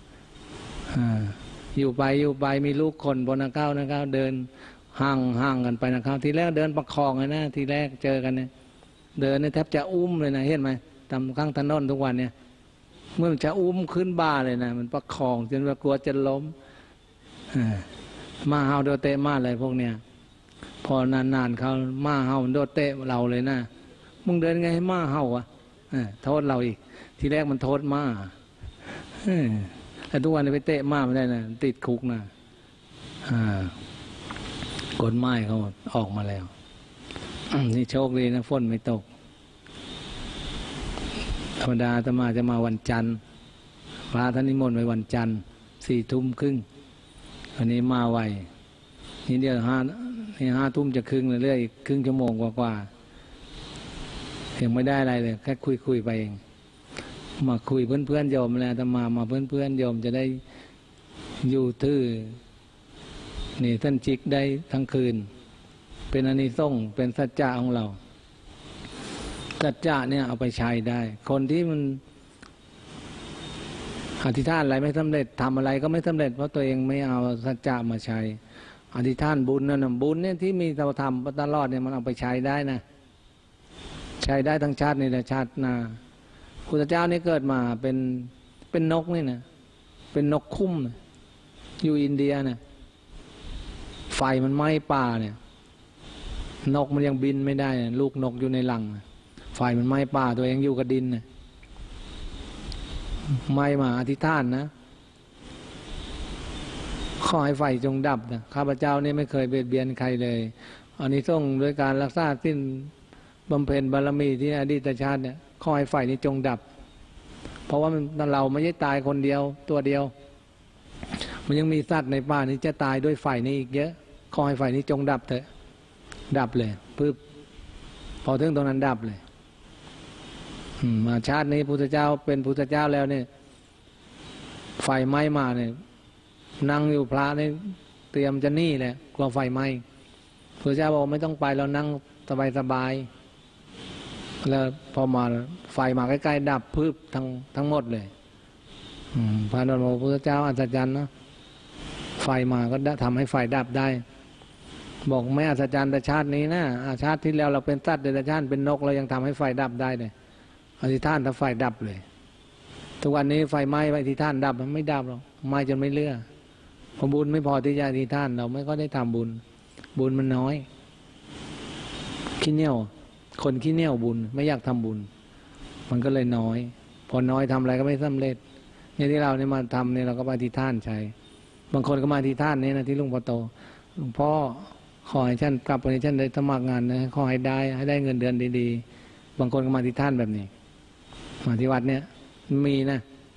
อยู่ไปอยู่ไปมีลูกคนบนนักเก้านักเก้าเดินห่างห่างกันไปนักเก้าทีแรกเดินประคองเลยนะทีแรกเจอกันเนี่ยเดินเนี่ยแทบจะอุ้มเลยนะเห็นไหมตามข้างถนนทุกวันเนี่ยเมื่อมันจะอุ้มขึ้นบ้าเลยนะมันประคองจนว่ากลัวจะล้มมาเฮาโดนเตะมาอะไรพวกเนี้ยพอนานๆเขามาเฮาโดนเตะเราเลยนะมึงเดินไงให้มาเฮาอ่ะโทษเราอีกทีแรกมันโทษมาแต่ทุกวันนี้ไปเตะมาไม่ได้นะติดคุกนะกฎหมายเขาออกมาแล้วนี่โชคดีนะฝนไม่ตกธรรมดาอาตมาจะมาวันจันทร์พระท่านนิมนต์ไว้วันจันทร์สี่ทุ่มครึ่งวันนี้มาไวนี่เดียวห้านี่ห้าทุ่มจะครึ่งเรื่อยๆอีกครึ่งชั่วโมงกว่าๆยังไม่ได้อะไรเลยแค่คุยๆไปเองมาคุยเพื่อนๆโยมแล้วอาตมามาเพื่อนๆโยมจะได้อยู่ทื่อนี่ท่านจิกได้ทั้งคืนเป็นอานิสงส์เป็นสัจจะของเราสัจจะเนี่ยเอาไปใช้ได้คนที่มันอธิษฐานอะไรไม่สำเร็จทำอะไรก็ไม่สำเร็จเพราะตัวเองไม่เอาสัจจะมาใช้อธิษฐานบุญนั่นบุญเนี่ยที่มีเราทำตลอดเนี่ยมันเอาไปใช้ได้นะใช้ได้ทั้งชาตินี้และชาติหน้าพุทธเจ้านี่เกิดมาเป็นเป็นนกนี่นะเป็นนกคุ้มอยู่อินเดียเนี่ยไฟมันไหม้ป่าเนี่ยนกมันยังบินไม่ได้ลูกนกอยู่ในรังไฟมันไหม้ป่าตัวเองอยู่กับดินเนี่ยไหม้มาอธิษฐานนะขอให้ไฟจงดับนะข้าพเจ้านี่ไม่เคยเบียดเบียนใครเลยอันนี้ต้องด้วยการรักษาสิ้นบำเพ็ญบารมีที่อดีตชาติเนี่ยขอให้ไฟนี้จงดับเพราะว่าเราไม่ใช่ตายคนเดียวตัวเดียวมันยังมีสัตว์ในป่านี้จะตายด้วยไฟนี้อีกเยอะขอให้ไฟนี้จงดับเถอะดับเลยปึ๊บพอถึงตรงนั้นดับเลยมาชาตินี้พุทธเจ้าเป็นพุทธเจ้าแล้วเนี่ยไฟไหม้มาเนี่ยนั่งอยู่พระเนี่ยเตรียมจะหนีแหละกลัวไฟไหม้พระเจ้าบอกไม่ต้องไปเรานั่งสบายสบายแล้วพอมาไฟมาใกล้ๆดับพึบทั้งทั้งหมดเลยพระนรโมพระเจ้าอัศจรรย์นะไฟมาก็ทำให้ไฟดับได้บอกไม่อัศจรรย์แต่ชาตินี้นะชาติที่แล้วเราเป็นสัตว์เดรัจฉานเป็นนกเรายังทำให้ไฟดับได้เลยอธิษฐานถ้าไฟดับเลยทุกวันนี้ไฟไหม้ไปอธิษฐานดับมันไม่ดับหรอกไหม้จนไม่เลือพอบุญไม่พอที่จะอธิษฐานเราไม่ก็ได้ทำบุญบุญมันน้อยขี้เหนียวคนขี้เหนียวบุญไม่อยากทำบุญมันก็เลยน้อยพอน้อยทำอะไรก็ไม่สำเร็จเนี่ยที่เราเนี่ยมาทำเนี่ยเราก็อธิษฐานใช้บางคนก็มาอธิษฐานเนี่ยนะที่หลวงพ่อโตหลวงพ่อขอให้ฉันกลับไปฉันได้สมัครงานนะขอให้ได้ให้ได้เงินเดือนดีๆบางคนก็มาอธิษฐานแบบนี้มาที่วัดเนี่ยมีนะ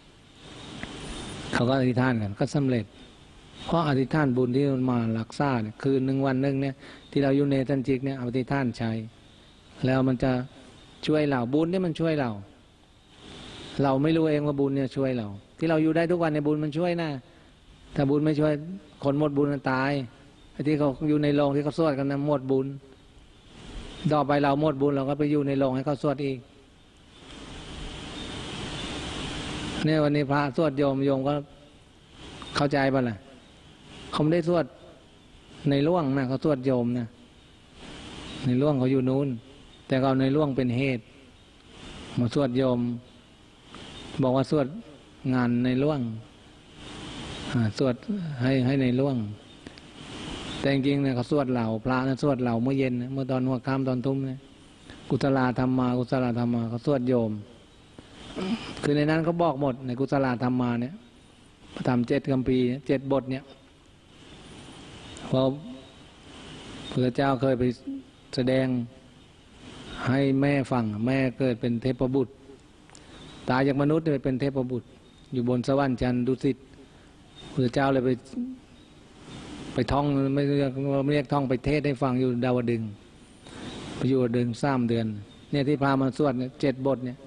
เขาก็อธิษฐานกันก็สำเร็จเพราะอธิษฐานบุญที่มันมารักษาเนี่ยคืนหนึ่งวันหนึ่งเนี่ยที่เราอยู่ในทันจิกเนี่ยอธิษฐานใช้แล้วมันจะช่วยเราบุญเนี่ยมันช่วยเราเราไม่รู้เองว่าบุญเนี่ยช่วยเราที่เราอยู่ได้ทุกวันในบุญมันช่วยนะถ้าบุญไม่ช่วยคนหมดบุญตายไอ้ที่เขาอยู่ในโรงที่เขาสวดกันนะหมดบุญต่อไปเราหมดบุญเราก็ไปอยู่ในโรงให้เขาสวดอีกเนี่ยวันนี้พระสวดโยมโยมก็เข้าใจป่ะล่ะเขาไม่ได้สวดในร่วงนะเขาสวดโยมนะในร่วงเขาอยู่นู้นแต่เขาในร่วงเป็นเหตุมาสวดโยมบอกว่าสวดงานในร่วงสวดให้ให้ในร่วงแต่จริงๆเนี่ยเขาสวดเหล่าพระนะสวดเหล่าเมื่อเย็นเมื่อตอนหัวค่ำตอนทุ่มเนี่ยกุศลธรรมมากุศลธรรมมาเขาสวดโยมคือในนั้นเขาบอกหมดในกุศลธรรมมาเนี่ยทำเจ็ดคัมภีร์เจ็ดบทเนี่ยเพราะพระเจ้าเคยไปแสดงให้แม่ฟังแม่เกิดเป็นเทพบุตรตายจากมนุษย์เลยเป็นเทพบุตรอยู่บนสวรรค์ชั้นดุสิตพระเจ้าเลยไปไปท่องไม่เรียกไม่เรียกท่องไปเทศให้ฟังอยู่ดาวดึงไปอยู่ดึงสามเดือนเนี่ยที่พามาสวดเนี่ยเจ็ดบทเนี่ย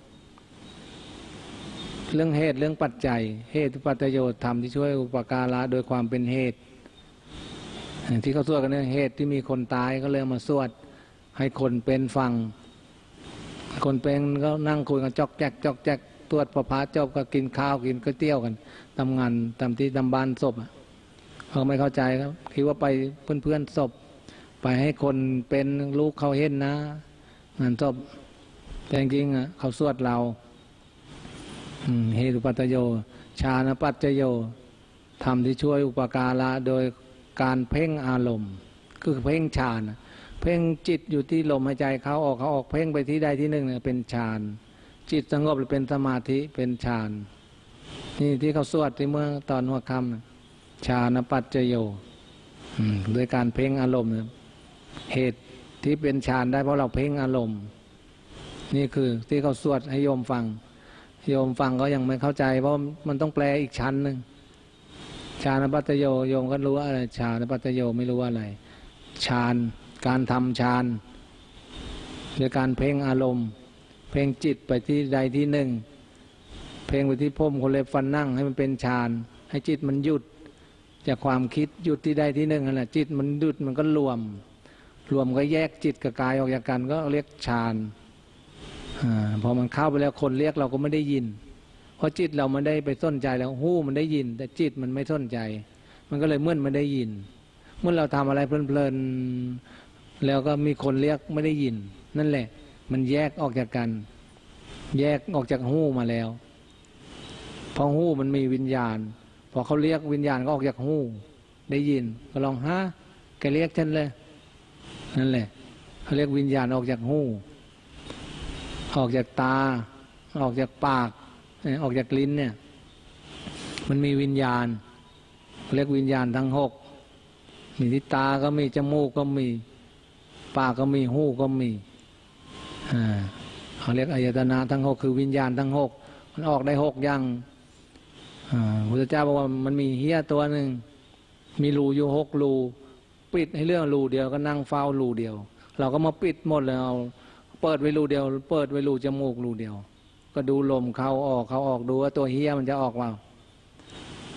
เรื่องเหตุเรื่องปัจจัยเหตุปัจจัยธรรมที่ช่วยอุปการะโดยความเป็นเหตุที่เขาสวดกันเนี่ยเหตุที่มีคนตายก็เลยมาสวดให้คนเป็นฟังคนเป็นก็นั่งคุยกันจอกแจกจอกแจกตรวจประพาจบก็กินข้าวกินก๋วยเตี๋ยวกันทำงานทำที่ทำบ้านศพเขาไม่เข้าใจครับคิดว่าไปเพื่อนๆศพไปให้คนเป็นลูกเขาเห็นนะงานศพแต่จริงๆอ่ะเขาสวดเราเหตุปัจจโยฌานปัจจโยธรรมที่ช่วยอุปการะโดยการเพ่งอารมณ์คือเพ่งฌานเพ่งจิตอยู่ที่ลมหายใจเขาออกเขาออกเพ่งไปที่ใดที่หนึ่งเนี่ยเป็นฌานจิตสงบหรือเป็นสมาธิเป็นฌานนี่ที่เขาสวดที่เมื่อตอนหัวค่ำฌานปัจจโยโดยการเพ่งอารมณ์เหตุที่เป็นฌานได้เพราะเราเพ่งอารมณ์นี่คือที่เขาสวดให้โยมฟังโยมฟังก็ยังไม่เข้าใจเพราะมันต้องแปลอีกชั้นหนึ่งฌานปัจจโยโยมก็รู้ว่าอะไรฌานปัจจโยไม่รู้ว่าอะไรฌานการทำฌานโดยการเพ่งอารมณ์เพ่งจิตไปที่ใดที่หนึ่งเพ่งไปที่พรมคนเล็บฟันนั่งให้มันเป็นฌานให้จิตมันหยุดจากความคิดหยุดที่ใดที่หนึ่งนั่นแหละจิตมันหยุดมันก็รวมรวมก็แยกจิตกับกายออกจากกันก็เรียกฌานพอมันเข้าไปแล้วคนเรียกเราก็ไม่ได้ยินเพราะจิตเราไม่ได้ไปสนใจแล้วหูมันได้ยินแต่จิตมันไม่สนใจมันก็เลยเมื่อไม่ได้ยินเมื่อเราทำอะไรเพลินๆแล้วก็มีคนเรียกไม่ได้ยินนั่นแหละมันแยกออกจากกันแยกออกจากหูมาแล้วพอหูมันมีวิญญาณพอเขาเรียกวิญญาณก็ออกจากหูได้ยินก็ลองฮะแกเรียกฉันเลยนั่นแหละเขาเรียกวิญญาณออกจากหูออกจากตาออกจากปากออกจากลิ้นเนี่ยมันมีวิญญาณเรียกวิญญาณทั้งหกมีที่ตาก็มีจมูกก็มีปากก็มีหูก็มีอ่าเขาเรียกอายตนะทั้งหกคือวิญญาณทั้งหกมันออกได้หกอย่างอ่าพระเจ้าบอกว่ามันมีเหี้ยตัวหนึ่งมีรูอยู่หกรูปิดให้เรื่องรูเดียวก็นั่งเฝ้ารูเดียวเราก็มาปิดหมดเลยเอาเปิดไว้รูเดียวเปิดไว้รูจมูกรูเดียวก็ดูลมเข้าออกเข้าออกดูว่าตัวเหี้ยมันจะออกเปล่า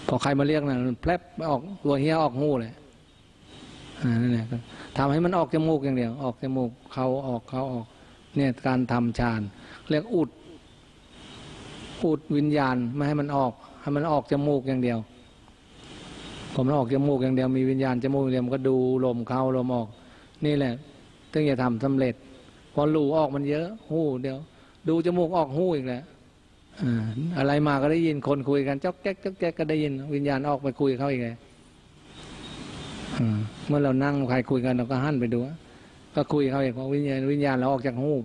พอใครมาเรียกนะมันแผลบออกตัวเฮียออกหูเลยนั่นแหละทำให้มันออกจมูกอย่างเดียวออกจมูกเขาออกเขาออกเนี่ยการทำฌานเรียกอุดอุดวิญญาณไม่ให้มันออกให้มันออกจมูกอย่างเดียวผมออกจมูกอย่างเดียวมีวิญญาณจมูกอย่างเดียวมันก็ดูลมเข้าลมออกนี่แหละถึงจะทำสำเร็จพอรูออกมันเยอะหูเดียวดูจมูกออกหูอีกแล้วอะไรมาก็ได้ยินคนคุยกันจ๊อกแจ๊กจ๊อกแจ๊กก็ได้ยินวิญญาณออกไปคุยเขาอีกเลยเมื่อเรานั่งใครคุยกันเราก็หันไปดูก็คุยเขาอีกเพราะวิญญาณวิญญาณเราออกจากหูไป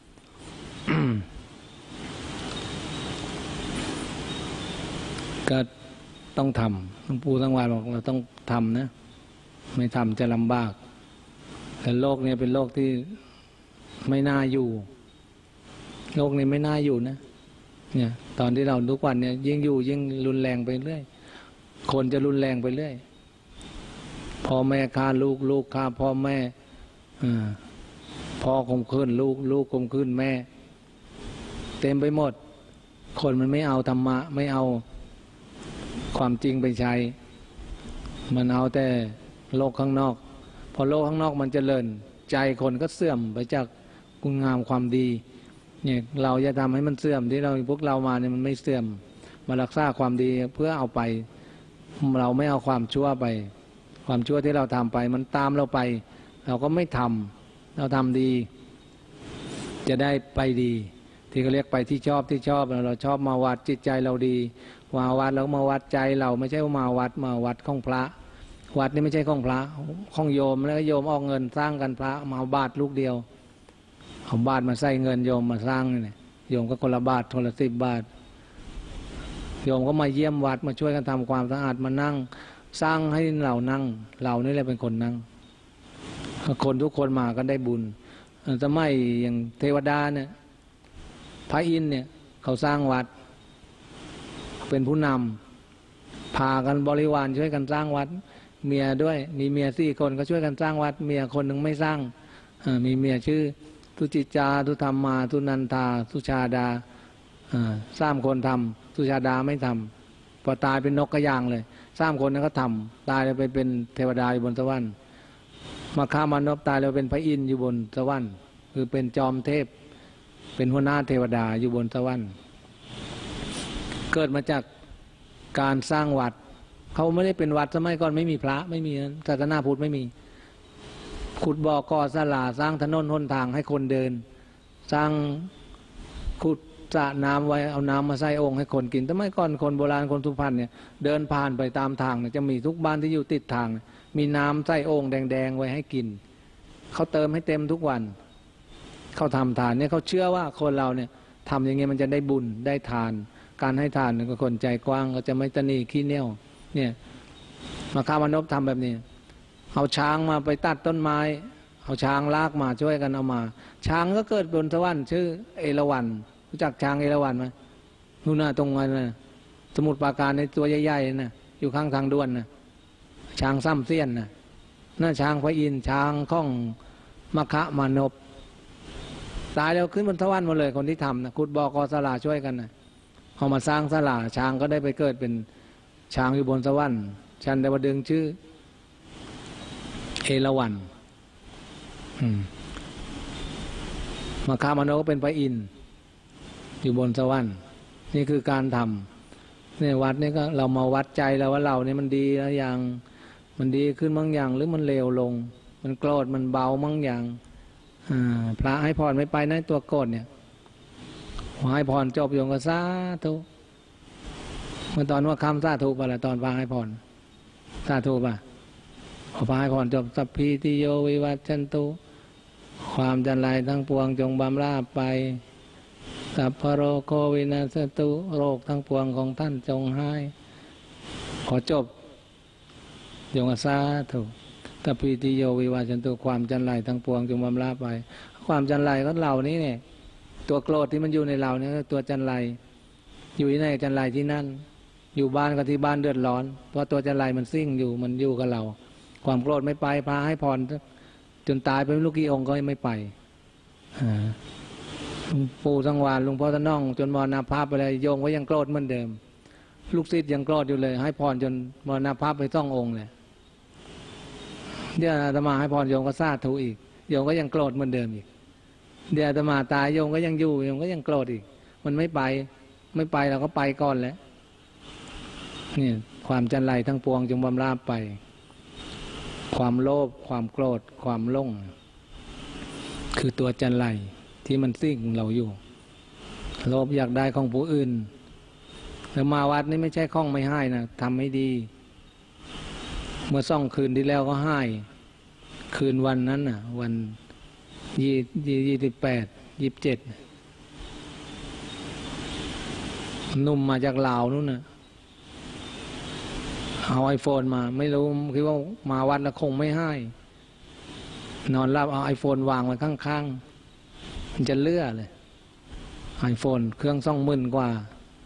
ก็ต้องทำหลวงปู่ทั้งวันบอกเราต้องทำนะไม่ทำจะลำบากแต่โลกนี้เป็นโลกที่ไม่น่าอยู่โลกนี้ไม่น่าอยู่นะเนี่ยตอนที่เราทุกวันเนี่ยยิ่งอยู่ยิ่งรุนแรงไปเรื่อยคนจะรุนแรงไปเรื่อยพ่อแม่ฆ่าลูกลูกฆ่าพ่อแม่พ่อข่มขืนลูกลูกข่มขืนแม่เต็มไปหมดคนมันไม่เอาธรรมะไม่เอาความจริงไปใช้มันเอาแต่โลกข้างนอกพอโลกข้างนอกมันเจริญใจคนก็เสื่อมไปจากคุณงามความดีเนี่ยเราจะทำให้มันเสื่อมที่เราพวกเรามาเนี่ยมันไม่เสื่อมมารักษาความดีเพื่อเอาไปเราไม่เอาความชั่วไปความชั่วที่เราทำไปมันตามเราไปเราก็ไม่ทำเราทำดีจะได้ไปดีที่เขาเรียกไปที่ชอบที่ชอบเราชอบมาวัดจิตใจเราดีมาวัดแล้วมาวัดใจเราไม่ใช่ว่ามาวัดมาวัดของพระวัดนี่ไม่ใช่ของพระของโยมแล้วโยมออกเงินสร้างกันพระมาเอาบาทลูกเดียวเอาบาทมาใส่เงินโยมมาสร้างนี่โยมก็คนละบาทคนละสิบบาทโยมก็มาเยี่ยมวัดมาช่วยกันทำความสะอาดมานั่งสร้างให้เรานั่งเรานี่แหละเป็นคนนั่งคนทุกคนมาก็ได้บุญสมัยอย่างเทวดาเนี่ยพระอินทร์เนี่ยเขาสร้างวัดเป็นผู้นำพากันบริวารช่วยกันสร้างวัดเมียด้วยมีเมียสี่คนก็ช่วยกันสร้างวัดเมียคนหนึ่งไม่สร้างมีเมียชื่อทุจิจาทุธรรมาทุนันทาสุชาดาสามคนทำสุชาดาไม่ทำพอตายเป็นนกกระยางเลยสามคนนั้นก็ทำตายแล้วไปเป็นเทวดาอยู่บนสวรรค์มาฆ่ามานพตายแล้วเป็นพระอินทร์อยู่บนสวรรค์คือเป็นจอมเทพเป็นหัวหน้าเทวดาอยู่บนสวรรค์เกิดมาจากการสร้างวัดเขาไม่ได้เป็นวัดสมัยก่อนไม่มีพระไม่มีศาสนาพุทธไม่มีขุดบ่อก่อศาลาสร้างถนนหนทางให้คนเดินสร้างขุดสระน้ำไว้เอาน้ำมาใส่องค์ให้คนกินสมัยก่อนคนโบราณคนสุพรรณเนี่ยเดินผ่านไปตามทางเนี่ยจะมีทุกบ้านที่อยู่ติดทางมีน้ำใส่องค์แดงๆไว้ให้กินเขาเติมให้เต็มทุกวันเขาทำทานเนี่ยเขาเชื่อว่าคนเราเนี่ยทำอย่างเงี้ยมันจะได้บุญได้ทานการให้ทานก็คนใจกว้างก็จะไม่ตนีขี้เหนียวเนี่ยมาฆ่ามานพทำแบบนี้เอาช้างมาไปตัดต้นไม้เอาช้างลากมาช่วยกันเอามาช้างก็เกิดบนสวรรค์ชื่อเอราวัณรู้จักช้างเอราวัณไหมนู่นน่ะตรงนั้นนะสมุทรปราการในตัวใหญ่ๆนะอยู่ข้างทางด่วนนะช้างซ้ำเสี้ยนนะน่าช้างพระอินทร์ช้างข้องมคะมานพตายแล้วขึ้นบนสวรรค์หมดเลยคนที่ทำนะขุดบ่อกอศาลาช่วยกันนะเอามาสร้างศาลาช้างก็ได้ไปเกิดเป็นช้างอยู่บนสวรรค์ชั้นดาวดึงชื่อเอราวัณมาคามานพก็เป็นพระอินทร์อยู่บนสวรรค์นี่คือการทำในวัดนี่ก็เรามาวัดใจแล้วว่าเราเนี่ยมันดีแล้วอย่างมันดีขึ้นบางอย่างหรือมันเลวลงมันโกรธมันเบาบางอย่างพระให้พรไม่ไปนะตัวโกรธเนี่ยให้พรจบโยงก็สาธุเมื่อตอนว่าคำสาธุป่ะละตอนพระให้พรสาธุป่ะพอพระให้พรจบสัพพิติโยวิวัชชันตุความจันไรทั้งปวงจงบำราบไปสัพพโรโควินาศตุโรคทั้งปวงของท่านจงหายขอจบโยงสาธุสัพพิติโยวิวัชชันตุความจันไรทั้งปวงจงบำราบไปความจันไรก็เหล่านี้เนี่ยตัวโกรธที่มันอยู่ในเราเนี่ยตัวจันไรอยู่ที่ไหนจันไรที่นั่นอยู่บ้านก็ที่บ้านเดือดร้อนเพราะตัวจันไรมันซิ่งอยู่มันอยู่กับเราความโกรธไม่ไปพาให้พรจนตายไปไม่รู้กี่องค์ก็ไม่ไปปู่สังวานหลวงพ่อท่านน้องจนมรณภาพไปเลยโยงไว้ยังโกรธเหมือนเดิมลูกศิษย์ยังโกรธอยู่เลยให้พรจนมรณภาพไปต้ององค์เลยเดี๋ยวอาตมาให้พรโยมก็ซาถูอีกโยมก็ยังโกรธเหมือนเดิมอีกเดี๋ยวอาตมาตายโยมก็ยังอยู่โยมก็ยังโกรธอีกมันไม่ไปไม่ไปเราก็ไปก่อนแล้วนี่ความจันไรทั้งปวงจงบำราบไปความโลภความโกรธความหลงคือตัวจันไรที่มันซิ่งเราอยู่โลภอยากได้ของผู้อื่นแล้วมาวัดนี่ไม่ใช่ข้องไม่ให้นะทำให้ดีเมื่อซ่องคืนที่แล้วก็ให้คืนวันนั้นน่ะวันยี่ยี่สิบแปดยี่สิบเจ็ดหนุ่มมาจากลาวนู่นน่ะเอาไอโฟนมาไม่รู้คิดว่ามาวัดแล้วคงไม่ให้นอนรับเอาไอโฟนวางไว้ข้างๆมันจะเลื่อเลยไอโฟนเครื่องสองหมื่นกว่า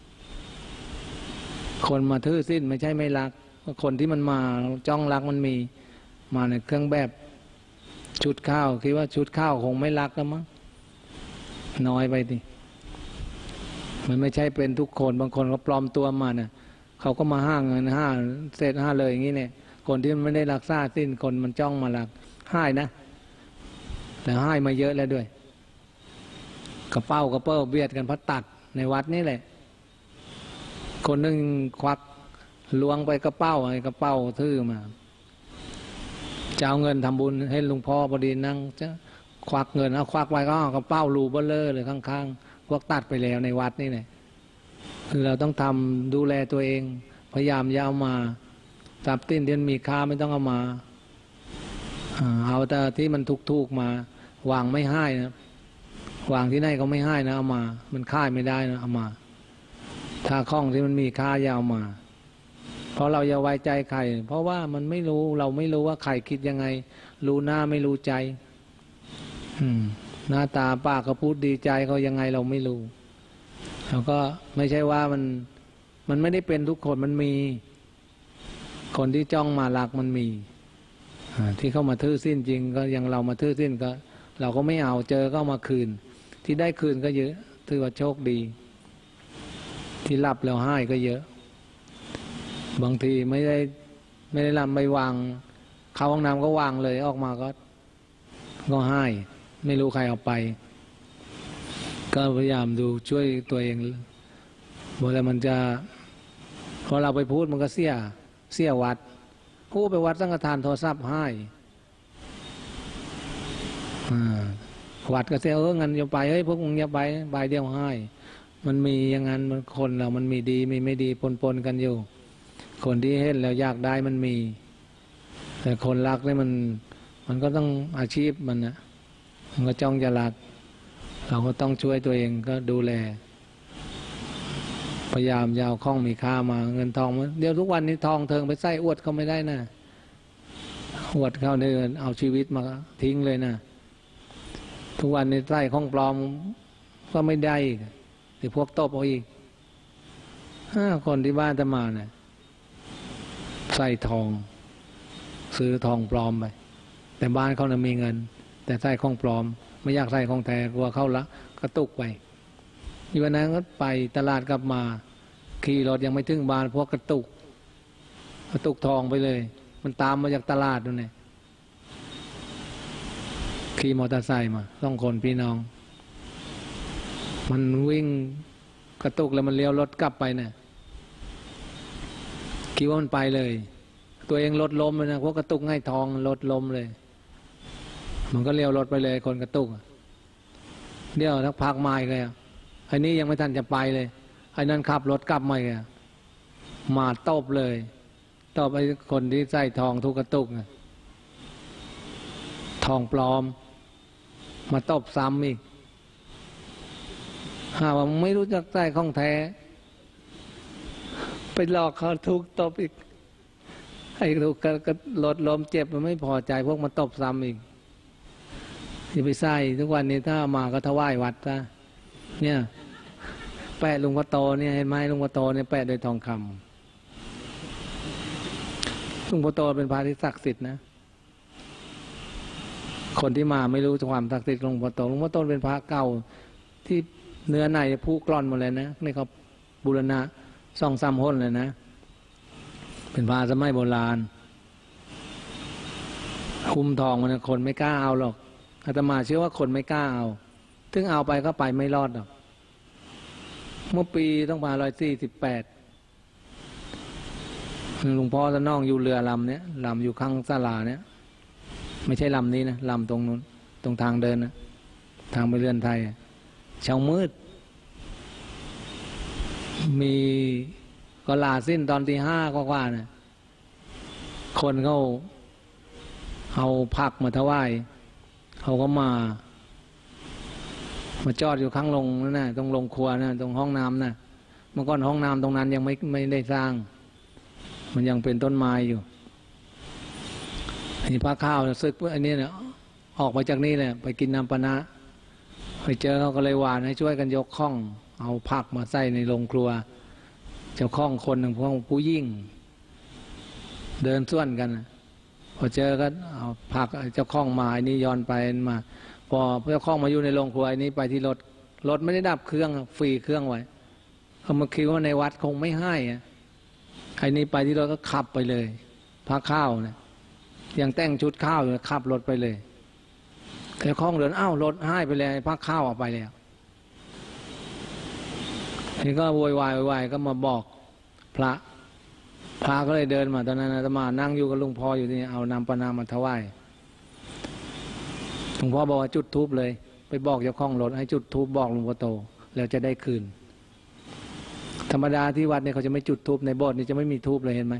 คนมาทื่อสิ้นไม่ใช่ไม่รักคนที่มันมาจ้องรักมันมีมาในเครื่องแบบชุดข้าวคิดว่าชุดข้าวคงไม่รักแล้วมั้งน้อยไปดิมันไม่ใช่เป็นทุกคนบางคนเขาปลอมตัวมาเนี่ยเขาก็มาห้างเงินห้าเศษห้าเลยอย่างนี้เนี่ยคนที่มันไม่ได้รักษาสิ้นคนมันจ้องมารักให้นะแต่ให้มาเยอะแล้วด้วยกระเป๋ากระเป๋าเบียดกันพัดตัดในวัดนี่แหละคนนึงควักล้วงไปกระเป๋าไอ้กระเป๋าทื่อมาจะเอาเงินทำบุญให้หลวงพ่อพอดีนั่งจะควักเงินเอาควักไปก็เอากระเป๋ารูเบลเลอร์เลยข้างๆพวกตัดไปแล้วในวัดนี่แหละคือเราต้องทำดูแลตัวเองพยายามอย่าเอามาทรัพย์สินที่มันมีค่าไม่ต้องเอามาเอาแต่ที่มันถูกๆมาวางไม่ให้นะวางที่ไหนก็ไม่ให้นะเอามามันค่ายไม่ได้นะเอามาถ้าคล้องที่มันมีค่าอย่าเอามาเพราะเราอย่าไว้ใจใครเพราะว่ามันไม่รู้เราไม่รู้ว่าใครคิดยังไงรู้หน้าไม่รู้ใจอืมหน้าตาปากก็พูดดีใจเขายังไงเราไม่รู้แล้วก็ไม่ใช่ว่ามันมันไม่ได้เป็นทุกคนมันมีคนที่จ้องมารักมันมีที่เข้ามาทื่อสิ้นจริงก็ยังเรามาทื่อสิ้นก็เราก็ไม่เอาเจอก็เอามาคืนที่ได้คืนก็เยอะถือว่าโชคดีที่รับแล้วให้ก็เยอะบางทีไม่ได้ไม่ได้รับไม่วางเข้าห้องน้ำก็วางเลยออกมาก็ก็ให้ไม่รู้ใครเอาไปก็พยายามดูช่วยตัวเองเมื่อไรมันจะพอเราไปพูดมันก็เสียเสียวัดผู้ไปวัดสังฆทานโทรศัพท์ให้วัดก็เสียเอองั้นอย่าไปเฮ้ยพวกมึงอย่าไปใบเดียวให้มันมีอย่างนั้นมันคนเรามันมีดีมีไม่ดีปนๆกันอยู่คนที่เห็นแล้วอยากได้มันมีแต่คนรักเนี่ยมันมันก็ต้องอาชีพมันนะมันก็จ้องจะรักเราก็ต้องช่วยตัวเองก็ดูแลพยายามยาวคล่องมีค่ามาเงินทองเดี๋ยวทุกวันนี้ทองเทิงไปใส่อวดเขาไม่ได้นะอวดเขาเนี่ยเอาชีวิตมาทิ้งเลยนะทุกวันนี้ใส่ของปลอมก็ไม่ได้แต่พวกตบเอาอีกห้าคนที่บ้านจะมาเนี่ยใส่ทองซื้อทองปลอมไปแต่บ้านเขาเนี่ยมีเงินแต่ใส่ของปลอมไม่อยากใส่ของแท้กลัวเข้าละกระตุกไปอยู่วันนั้นก็ไปตลาดกลับมาขี่รถยังไม่ถึงบ้านพวกกระตุกกระตุกทองไปเลยมันตามมาจากตลาดนู่นเนี่ยขี่มอเตอร์ไซค์มาสองคนพี่น้องมันวิ่งกระตุกแล้วมันเลี้ยวรถกลับไปเนี่ยคิดว่ามันไปเลยตัวเองรถล้มเลยนะพวกกระตุกง่ายทองรถล้มเลยมันก็เลี้ยวรถไปเลยคนกระตุกเดี๋ยวทักพักมาอีกเลยไอ้นี่ยังไม่ทันจะไปเลยไอ้นั่นขับรถกลับมาอีกมาตบเลยตบไอ้คนที่ใส่ทองทุกกระตุกทองปลอมมาตบซ้ำอีกหาว่าไม่รู้จักใส่ของแท้ไปหลอกเขาทุกตบอีกไอ้ทุกก็รถล้มเจ็บมันไม่พอใจพวกมาตบซ้ำอีกที่ไปใส่ทุกวันนี้ถ้ามาก็ถวายวัดซะเนี่ยแปะลุงพ่อโตเนี่ยเห็นไหมลุงพ่อโตเนี่ยแปะโดยทองคำลุงพ่อโตเป็นพระที่ศักดิ์สิทธิ์นะคนที่มาไม่รู้ความศักดิ์สิทธิ์ลุงพ่อโตลุงพ่อโตเป็นพระเก่าที่เนื้อในผู้กร่อนหมดเลยนะนี่เขาบูรณะซ่องซ้ำห้นเลยนะเป็นพระสมัยโบราณคุมทองมันคนไม่กล้าเอาหรอกอาตมาเชื่อว่าคนไม่กล้าเอาถึงเอาไปก็ไปไม่รอดหรอกเมื่อปีต้องมาร้อยสี่สิบแปดหลวงพ่อจะน้องอยู่เรือลำเนี้ยลำอยู่ข้างศาลาเนี้ยไม่ใช่ลำนี้นะลำตรงนู้นตรงทางเดินนะทางไปเรือนไทยเช้ามืดมีก็ลาสิ้นตอนตีห้ากว่าๆนะคนเขาเอาผักมาถวายเขาก็มามาจอดอยู่ข้างลงนั่นนะตรงลงครัวนะตรงห้องน้ำนะเมื่อก่อนห้องน้ำตรงนั้นยังไม่ไม่ได้สร้างมันยังเป็นต้นไม้อยู่อันนี้พระข้าวซึกอันนี้เนี่ยออกมาจากนี่เลยไปกินน้ำปนะไปเจอเขาก็เลยหวานให้ช่วยกันยกข้องเอาผักมาใส่ในโรงครัวเจ้าข้องคนหนึ่งพวกผู้ยิ่งเดินส่วนกันพอเจอก็เอาผักเจ้าข้องมาอันนี้ย้อนไปมาพอเจ้าข้องมาอยู่ในโรงครัวอันนี้ไปที่รถรถไม่ได้ดับเครื่องฟรีเครื่องไว้เขามาคิดว่าในวัดคงไม่ให้ไอ้นี้ไปที่รถก็ขับไปเลยพระข้าวเนี่ยยังแต่งชุดข้าวอยู่ขับรถไปเลยเจ้าข้องเดินอ้าวรถให้ไปเลยพระข้าวออกไปแล้วนี่ก็โวยวายโวยวายก็มาบอกพระพระก็เลยเดินมาตอนนั้นอาตมานั่งอยู่กับหลวงพ่ออยู่ที่เอานำปนามาถวายหลวงพ่อบอกว่าจุดทูบเลยไปบอกเจ้าของรถให้จุดทูบบอกหลวงพ่อโตแล้วจะได้คืนธรรมดาที่วัดเนี่ยเขาจะไม่จุดทูบในโบสถ์นี่จะไม่มีทูบเลยเห็นไหม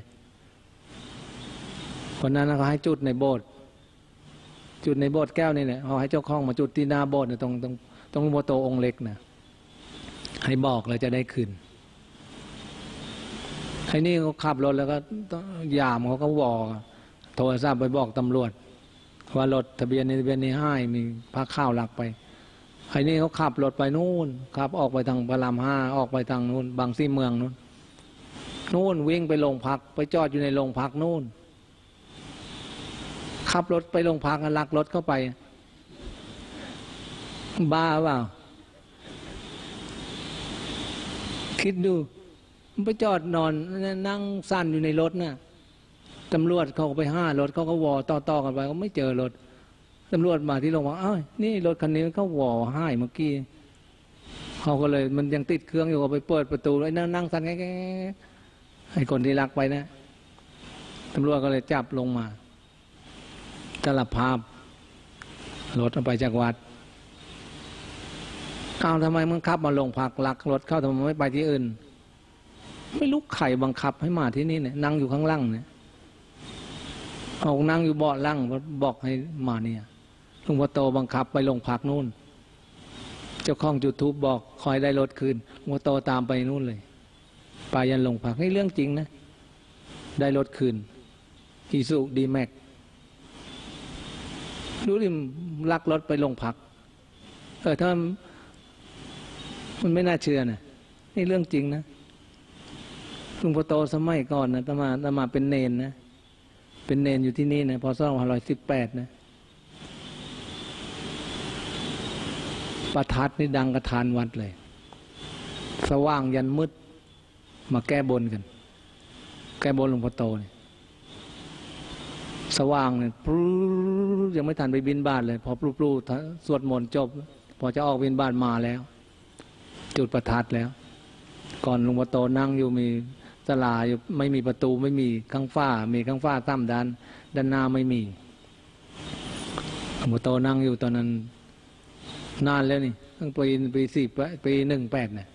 คนนั้นเขาให้จุดในโบสถ์จุดในโบสถ์แก้วนี่แหละเขาให้เจ้าของมาจุดที่หน้าโบสถ์เนี่ยตรงตรงตรงหลวงพ่อโตองค์เล็กนะให้บอกแล้วจะได้คืนไอ้นี่เขาขับรถแล้วก็ยามเขาก็วอโทรศัพท์ไปบอกตำรวจว่ารถทะเบียนในทะเบียนนี้ให้มีพระข้าวหลักไปไอ้นี่เขาขับรถไปนู่นขับออกไปทางพระรามห้าออกไปทางนู่นบางซี่เมืองนู่นนู่นวิ่งไปโรงพักไปจอดอยู่ในโรงพักนู่นขับรถไปโรงพักลักรถเข้าไปบ้าเปล่าคิดดูไปจอดนอนนั่งสั่นอยู่ในรถน่ะตำรวจเขาไปห้ารถเขาก็วอต่อๆกันไปก็ไม่เจอรถตำรวจมาที่โรงพักอ้าวนี่รถคันนี้เขาวอให้เมื่อกี้เขาก็เลยมันยังติดเครื่องอยู่ก็ไปเปิดประตูแล้วนั่งนั่งสั่นแง่ๆให้คนที่รักไปนะตำรวจก็เลยจับลงมาสารภาพรถเอาไปจากวัดอ้าวทำไมมึงขับมาลงพักลักรถเข้าทำไมไม่ไปที่อื่นไม่รู้ใครบังคับให้มาที่นี่เนี่ยนั่งอยู่ข้างล่างเนี่ยเอานั่งอยู่เบาะล่างบอกให้มาเนี่ยหลวงพ่อโตบังคับไปลงพักนู่นเจ้าของจุดทูบบอกคอยได้รถคืนหลวงพ่อโตตามไปนู่นเลยไปยันลงพักนี่เรื่องจริงนะได้รถคืนอีซูดีแม็กรู้ดิลักรถไปลงพักเออถ้ามันไม่น่าเชื่อนะนี่เรื่องจริงนะหลวงพ่อโตสมัยก่อนนะตมาตมาเป็นเนนนะเป็นเนนอยู่ที่นี่นะพอสองพันร้อยสิบแปดนะประทัดนี่ดังกระทานวัดเลยสว่างยันมืดมาแก้บนกันแก้บนหลวงพ่อโตเนี่ยสว่างเนี่ยปลุ๊ยังไม่ทันไปบิณฑบาตเลยพอปลุ๊ปลุ๊สวดมนต์จบพอจะออกบิณฑบาตมาแล้วจุดประทัดแล้วก่อนหลวงพ่อโตนั่งอยู่มีศาลาอยู่ไม่มีประตูไม่มีข้างฝ้ามีข้างฝ้าตั้มด้านด้านหน้าไม่มีหลวงพ่อโตนั่งอยู่ตอนนั้นนานแล้วนี่ตั้งปีปีสี่ปีหนึ่งแปดเนี่ย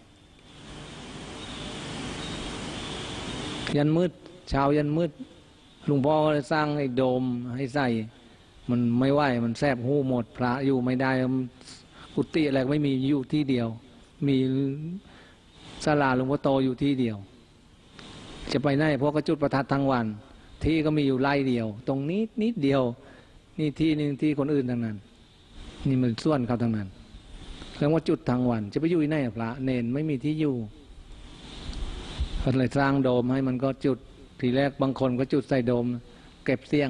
ยันมืดเช้ายันมืดหลวงพ่อเลยสร้างไอ้โดมให้ใส่มันไม่ไหวมันแสบหูหมดพระอยู่ไม่ได้กุฏิอะไรไม่มีอยู่ที่เดียวมีศาลาหลวงพ่อโตอยู่ที่เดียวจะไปไหนเพราะก็จุดประทัดทั้งวันที่ก็มีอยู่ไร่เดียวตรงนี้นิดเดียวนี่ที่นึงที่คนอื่นทั้งนั้นนี่มันส่วนเขาทั้งนั้นแล้วว่าจุดทั้งวันจะไปอยู่ที่ไหนพระเนนไม่มีที่อยู่ก็เลยสร้างโดมให้มันก็จุดทีแรกบางคนก็จุดใส่โดมเก็บเสี้ยง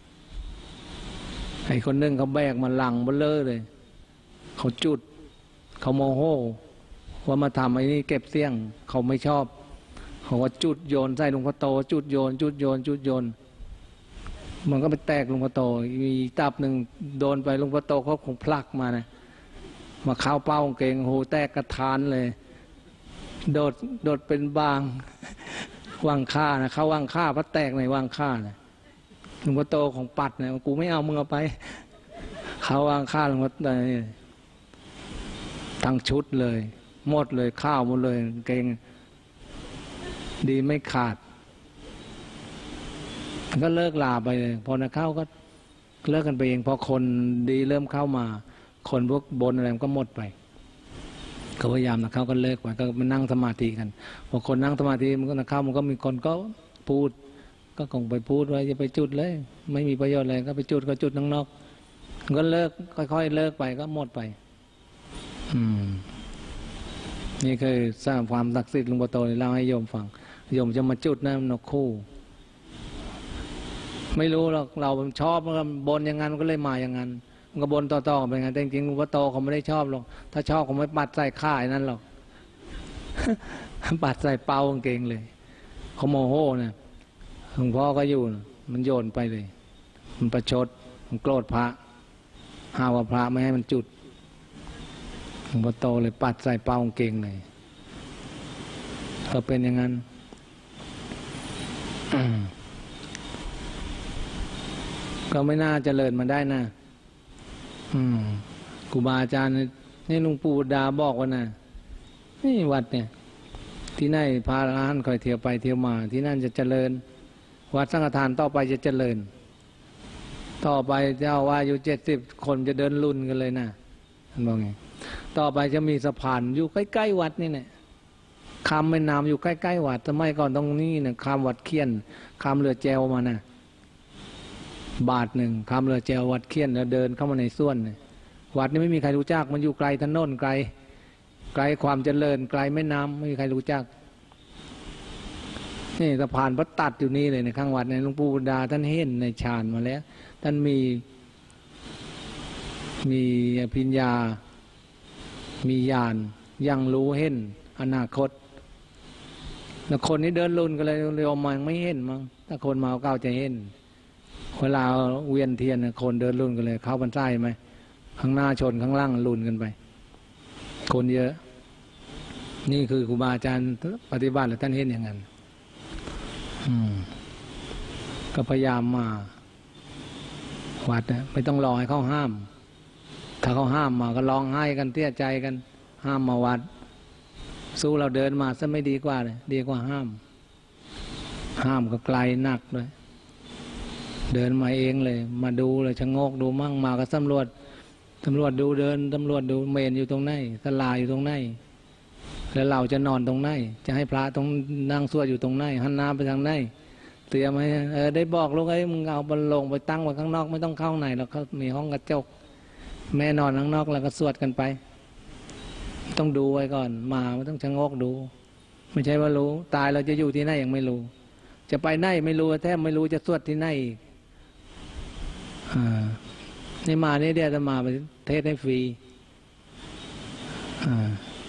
ไอ้คนนึงเขาแบกมาลังเบลเลอเลยเขาจุดเขาโมโหว่ามาทำไอ้นี่เก็บเสี้ยงเขาไม่ชอบเขาบอกว่าจุดโยนใส่หลวงพ่อโตจุดโยนจุดโยนจุดโยนมันก็ไปแตกหลวงพ่อโตมีตับหนึ่งโดนไปหลวงพ่อโตเขาคงพลักมานะมาเข้าเป้าเก่งโหแตกกระทานเลยโดดโดดเป็นบางวางค่านะเขาวางค่าพระแตกในวางค่านะหลวงพ่อโตของปัดนะกูไม่เอามึงเอาไปเขาวางค่าหลวงพ่อโตทั้งชุดเลยหมดเลยข้าวหมดเลยเก่งดีไม่ขาดก็เลิกลาไปเลยพอนะเข้าก็เลิกกันไปเองพอคนดีเริ่มเข้ามาคนพวกบนอะไรก็หมดไปก็พยายามนะเข้าก็เลิกไปก็มานั่งสมาธิกันพอคนนั่งสมาธิมันก็นะเข้ามันก็มีคนก็พูดก็คงไปพูดว่าจะไปจุดเลยไม่มีประโยชน์เลยก็ไปจุดก็จุดนอกๆก็เลิกค่อยๆเลิกไปก็หมดไปอืมนี่คือสร้างความศักดิ์สิทธิ์หลวงพ่อโตเล่าให้โยมฟังโยมจะมาจุดนะนกคู่ไม่รู้หรอกเราชอบมันบนอย่างนั้นก็เลยมาอย่างนั้นมันก็บนต่อๆไปงั้นแต่จริงๆหลวงพ่อโตเขาไม่ได้ชอบหรอกถ้าชอบเขาไม่ปัดใส่ข่ายนั่นหรอก ปัดใส่เป้ากางเกงเลยเขาโมโหนะหลวงพ่อก็อยู่มันโยนไปเลยมันประชดมันโกรธพระหาว่าพระไม่ให้มันจุดหลวงพ่อโตเลยปัดใส่เป้ากางเกงเลยก็เป็นอย่างนั้นก็ไม่น่าเจริญมาได้นะอืมครูบาอาจารย์นี่หลวงปู่ดาบอกว่านะนี่วัดเนี่ยที่ไหนพาร้านคอยเที่ยวไปเที่ยวมาที่นั่นจะเจริญวัดสังฆทานต่อไปจะเจริญต่อไปเจ้าว่าอยู่เจ็ดสิบคนจะเดินลุ่นกันเลยนะท่านบอกไงต่อไปจะมีสะพานอยู่ใกล้ๆวัดนี่เนี่ยคำแม่น้ำอยู่ใกล้ๆวัดสมัยก่อนตรงนี้เนี่ยคำวัดเคียนคำเรือแจวมานะบาทหนึ่งคำเรือแจววัดเคียนแล้วเดินเข้ามาในส่วนเนี่ยวัดนี้ไม่มีใครรู้จักมันอยู่ไกลถนนไกลไกลความเจริญไกลแม่น้ำไม่มีใครรู้จักนี่สะพานพระตัดอยู่นี่เลยในข้างวัดในหลวงปู่ดาท่านเห็นในฌานมาแล้วท่านมีมีปัญญามีญาณยังรู้เห็นอนาคตแล้วคนนี้เดินลุ่นกันเลยเรียวมาไม่เห็นมั้งถ้าคนมาเก้าจะเห็นเวลาเวียนเทียนคนเดินลุ่นกันเลยเข้าบรรทัยไหมข้างหน้าชนข้างล่างลุ่นกันไปคนเยอะนี่คือครูบาอาจารย์ปฏิบัติแล้วท่านเห็นอย่างนั้นก็พยายามมาวัดนะไม่ต้องรอให้เขาห้ามถ้าเขาห้ามมาก็ร้องไห้กันเตี้ยใจกันห้ามมาวัดสู้เราเดินมาซะไม่ดีกว่าเลยดีกว่าห้ามห้ามก็ไกลหนักเลยเดินมาเองเลยมาดูเลยชะโงกดูมั่งมาก็สำรวจตำรวจดูเดินตำรวจดูเมนอยู่ตรงไหนศาลาอยู่ตรงไหนแล้วเราจะนอนตรงไหนจะให้พระตรงนั่งสวดอยู่ตรงไหนหันหน้าไปทางไหนเตรียมให้เออได้บอกลูกไอ้มึงเอาบอลลงไปตั้งไว้ข้างนอกไม่ต้องเข้าไหนเราเขามีห้องกระจกแม่นอนข้างนอกแล้วก็สวดกันไปต้องดูไว้ก่อนมาไม่ต้องชะโงกดูไม่ใช่ว่ารู้ตายเราจะอยู่ที่ไหนยังไม่รู้จะไปไหนไม่รู้แทบไม่รู้จะสวดที่ไหนอ่านี่มาเนี่ยเดี๋ยวจะมาไปเทศให้ฟรีอ่า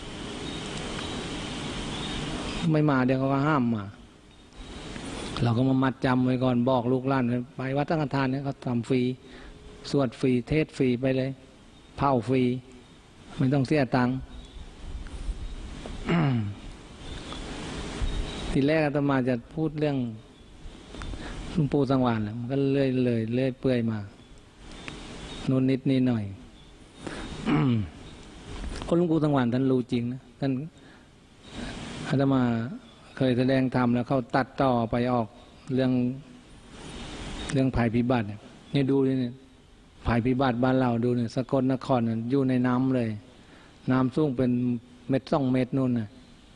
ไม่มาเดี๋ยวเขาก็ห้ามมาเราก็มามัดจำไว้ก่อนบอกลูกหลานไปวัดสังฆทานเนี่ยเขาทำฟรีสวดฟรีเทศฟรีไปเลยเผาฟรีไม่ต้องเสียตังค์ทีแรกอาตมาจะพูดเรื่องหลวงปู่สังวาลแล้วมันก็เลื่อยเลยเลื่อยเปื่อยมานู่นนิดนี่หน่อยคนหลวงปู่สังวาลท่านรู้จริงนะท่านอาตมาเคยแสดงธรรมแล้วเขาตัดต่อไปออกเรื่องเรื่องภัยพิบัติเนี่ยดูนี่ภัยพิบัติบ้านเราดูเนี่ยสกลนครอยู่ในน้ำเลยน้ำสูงเป็นเม็ดสองเม็ดนู่นน่ะ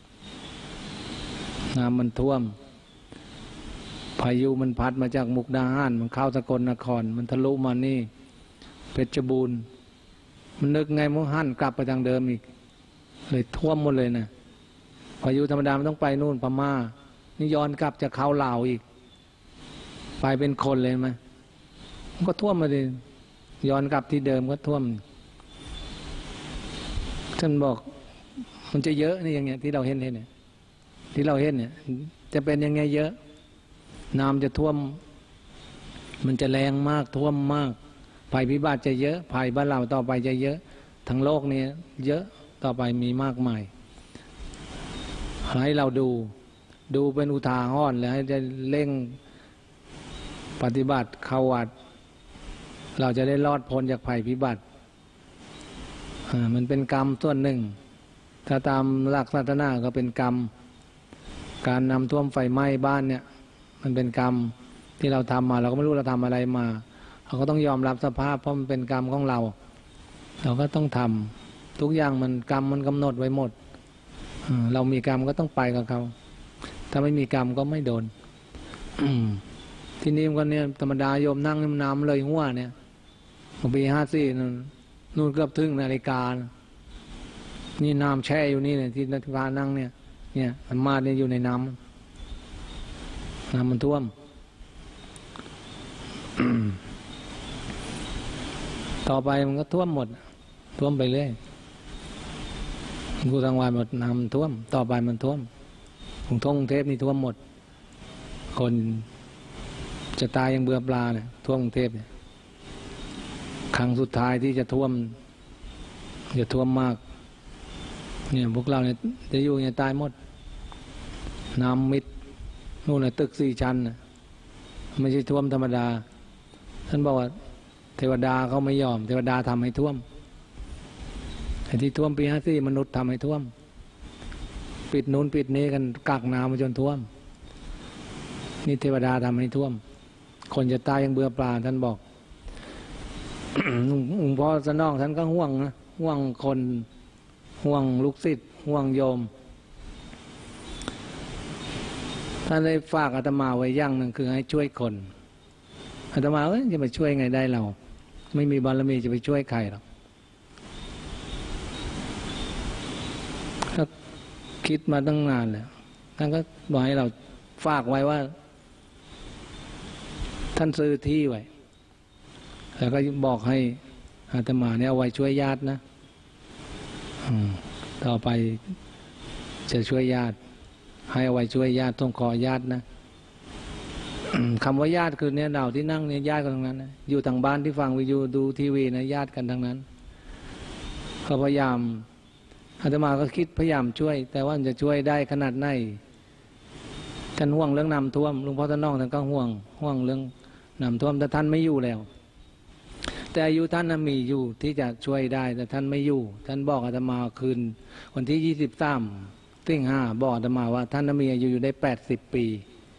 น้ำมันท่วมพายุมันพัดมาจากมุกดาหารมันเข้าสกลนครมันทะลุมานี่เพชรบูรณ์มันนึกไงมันหันกลับไปทางเดิมอีกเลยท่วมหมดเลยนะพายุธรรมดามันต้องไปนู่นพม่านี่ย้อนกลับจะเข้าลาวอีกไปเป็นคนเลยไหมมันก็ท่วมมาดิย้อนกลับที่เดิมก็ท่วมท่านบอกมันจะเยอะนี่อย่างเงี้ยที่เราเห็นเห็นเนี่ยที่เราเห็นเนี่ยจะเป็นยังไงเยอะน้ำจะท่วมมันจะแรงมากท่วมมากภัยพิบัติจะเยอะภัยบ้านเราต่อไปจะเยอะทั้งโลกนี้เยอะต่อไปมีมากมายให้เราดูดูเป็นอุทาหรณ์แล้วให้จะเร่งปฏิบัติเข้าวัดเราจะได้รอดพ้นจากภัยพิบัติมันเป็นกรรมส่วนหนึ่งถ้าตามหลักศาสนาก็เป็นกรรมการนำท่วมไฟไหม้บ้านเนี่ยมันเป็นกรรมที่เราทำมาเราก็ไม่รู้เราทำอะไรมาเราก็ต้องยอมรับสภาพเพราะมันเป็นกรรมของเราเราก็ต้องทำทุกอย่างมันกรรมมันกำหนดไว้หมดเรามีกรรมก็ต้องไปกับเขาถ้าไม่มีกรรมก็ไม่โดนที่นี่มันเนี่ยธรรมดาโยมนั่งน้ำเลยหัวเนี่ยปีห้าสี่นู่นเกือบถึงนาฬิกานี่น้ำแช่อยู่นี่เนี่ยที่นาฬิกานั่งเนี่ยเนี่ยมันมาเนี่ยอยู่ในน้ำน้ำมันท่วมต่อไปมันก็ท่วมหมดท่วมไปเรื่อยกูทางวันหมดน้ำท่วมต่อไปมันท่วมกรุงเทพนี่ท่วมหมดคนจะตายยังเบื่อปลาเนี่ยท่วมกรุงเทพเนี่ยครั้งสุดท้ายที่จะท่วมจะท่วมมากเนี่ยพวกเราเนี่ยจะอยู่เนี่ยตายหมดน้ำมิดนู่นน่ะตึกสี่ชั้นน่ะไม่ใช่ท่วมธรรมดาท่านบอกว่าเทวดาเขาไม่ยอมเทวดาทำให้ท่วมไอ้ที่ท่วมปีห้าสี่มนุษย์ทำให้ท่วมปิดนู้นปิดนี้กันกักน้ำมาจนท่วมนี่เทวดาทำให้ท่วมคนจะตายยังเบื่อปลาท่านบอก หลวงพ่อสนองท่านก็ห่วงนะห่วงคนห่วงลูกศิษย์ห่วงโยมท่านได้ฝากอาตมาไว้อย่างหนึ่งคือให้ช่วยคนอาตมาเอ้ยจะไปช่วยไงได้เราไม่มีบารมีจะไปช่วยใครหรอกก็คิดมาตั้งนานแล้วท่านก็บอกให้เราฝากไว้ว่าท่านซื้อที่ไว้แล้วก็บอกให้อาตมาเนี่ยเอาไว้ช่วยญาตินะต่อไปจะช่วยญาติให้เอาไว้ช่วยญาติต้องขอญาตินะคำว่าญาติคือเนี่ยเราที่นั่งเนี่ยญาติกันทั้งนั้นนะอยู่ทางบ้านที่ฟังวิทยุดูทีวีนะญาติกันทั้งนั้นก็พยายามอาตมาก็คิดพยายามช่วยแต่ว่าจะช่วยได้ขนาดไหนท่านห่วงเรื่องน้ำท่วมหลวงพ่อท่านน้องท่านก็ห่วงห่วงเรื่องน้ำท่วมแต่ท่านไม่อยู่แล้วแต่อายุท่านน่ะมีอยู่ที่จะช่วยได้แต่ท่านไม่อยู่ท่านบอกอาตมาคืนวันที่ยี่สิบสามสิงหาบอกอาตมาว่าท่านน่ะมีอายุอยู่ได้แปดสิบปี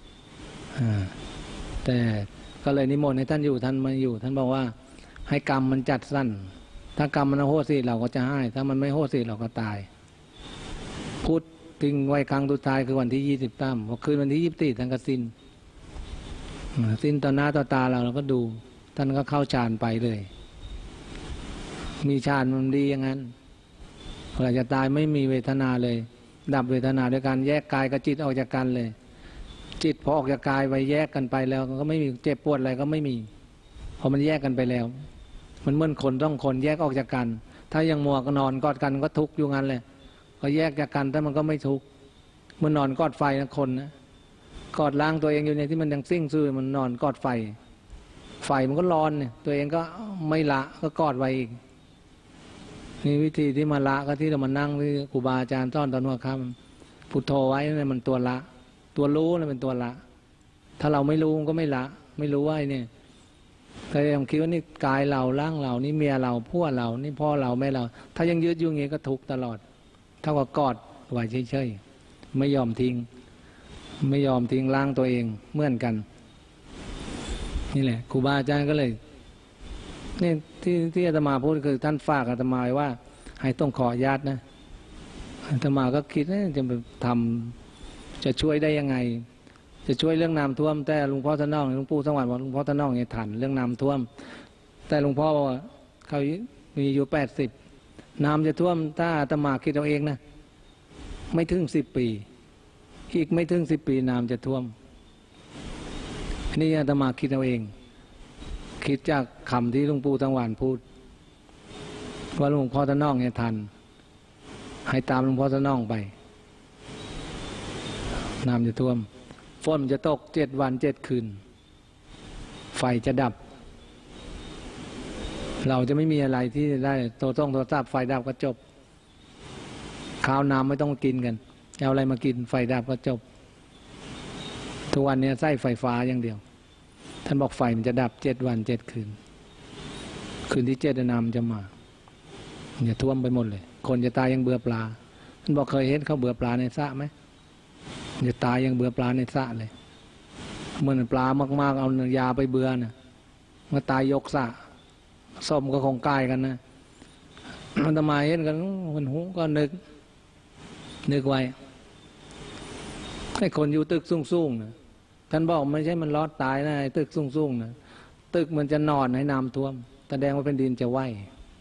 แต่ก็เลยนิมนต์ให้ท่านอยู่ท่านไม่อยู่ท่านบอกว่าให้กรรมมันจัดสั้นถ้ากรรมมันโหสิเราก็จะให้ถ้ามันไม่โหสิเราก็ตายพูดทิ้งไว้ครั้งสุดท้ายคือวันที่ยี่สิบสามพอคืนวันที่ยี่สิบสี่ท่านก็สิ้นสิ้นต่อหน้าต่อตาเราเราก็ดูท่านก็เข้าฌานไปเลยมีฌานมันดีอย่างนั้นเวลาจะตายไม่มีเวทนาเลยดับเวทนาด้วยการแยกกายกับจิตออกจากกันเลยจิตพอออกจากกายไปแยกกันไปแล้วก็ไม่มีเจ็บปวดอะไรก็ไม่มีพอมันแยกกันไปแล้วมันเหมือนคนต้องคนแยกออกจากกันถ้ายังมัวก็นอนกอดกันก็ทุกข์อยู่งั้นเลยพอแยกจากกันแต่มันก็ไม่ทุกข์เมื่อนอนกอดไฟนะคนนะกอดล้างตัวเองอยู่ในที่มันยังซิ่งซื่อมันนอนกอดไฟไฟมันก็ร้อนเนี่ยตัวเองก็ไม่ละก็กอดไว้อีกนี่วิธีที่มาละก็ที่เรามานั่งที่ครูบาอาจารย์สอนตอนหัวค่ำพุทโธไว้เนี่ยมันตัวละตัวรู้เนี่ยเป็นตัวละถ้าเราไม่รู้มันก็ไม่ละไม่รู้ว่าเนี่ยแต่ยังคิดว่านี่กายเราร่างเรานี่เมียเราพวกเรานี่พ่อเราแม่เราถ้ายังยืดยุ่งอย่างนี้ก็ทุกข์ตลอดเท่ากับกอดไว้เฉยๆไม่ยอมทิ้งไม่ยอมทิ้งร่างตัวเองเหมือนกันนี่แหละครูบาอาจารย์ก็เลยนี่ที่ที่อาตมาพูดคือท่านฝากอาตมาไว้ว่าให้ต้องขอญาตินะอาตมาก็คิดว่าจะไปทำจะช่วยได้ยังไงจะช่วยเรื่องน้ำท่วมแต่หลวงพ่อท่านน้องหลวงปู่สวรรค์บอกหลวงพ่อท่านน้องเนี่ยทันเรื่องน้ำท่วมแต่หลวงพ่อบอกว่าเขามีอยู่แปดสิบน้ำจะท่วมถ้าอาตมาคิดเอาเองนะไม่ถึงสิบปีอีกไม่ถึงสิบปีน้ำจะท่วมนี่อาตมาคิดเอาเองคิดจากคำที่หลวงปู่สวรรค์พูดว่าหลวงพ่อท่านน้องเนี่ยทันให้ตามหลวงพ่อท่านน้องไปน้ำจะท่วมฝนจะตกเจ็ดวันเจ็ดคืนไฟจะดับเราจะไม่มีอะไรที่ได้โทรส่งโทรศัพท์ไฟดับก็จบข้าวน้ำไม่ต้องกินกันเอาอะไรมากินไฟดับก็จบทุกวันนี้ใช้ไฟฟ้าอย่างเดียวท่านบอกไฟมันจะดับเจ็ดวันเจ็ดคืนคืนที่เจ็ดน้ำจะมาอย่าท่วมไปหมดเลยคนจะตายยังเบื่อปลาท่านบอกเคยเห็นเขาเบื่อปลาในสระไหมอย่าตายยังเบื่อปลาในสระเลยเมื่อปลามากๆเอายาไปเบื่อนะเมื่อตายยกสระส้มก็คงใกล้กันนะมันทำไมเห็นกันมันหูก็นึกนึกไว้ให้คนอยู่ตึกสูงๆนะท่านบอกไม่ใช่มันรอดตายนะตึกสูงๆนะตึกมันจะนอนให้น้ำท่วมแสดงว่าเป็นดินจะไหว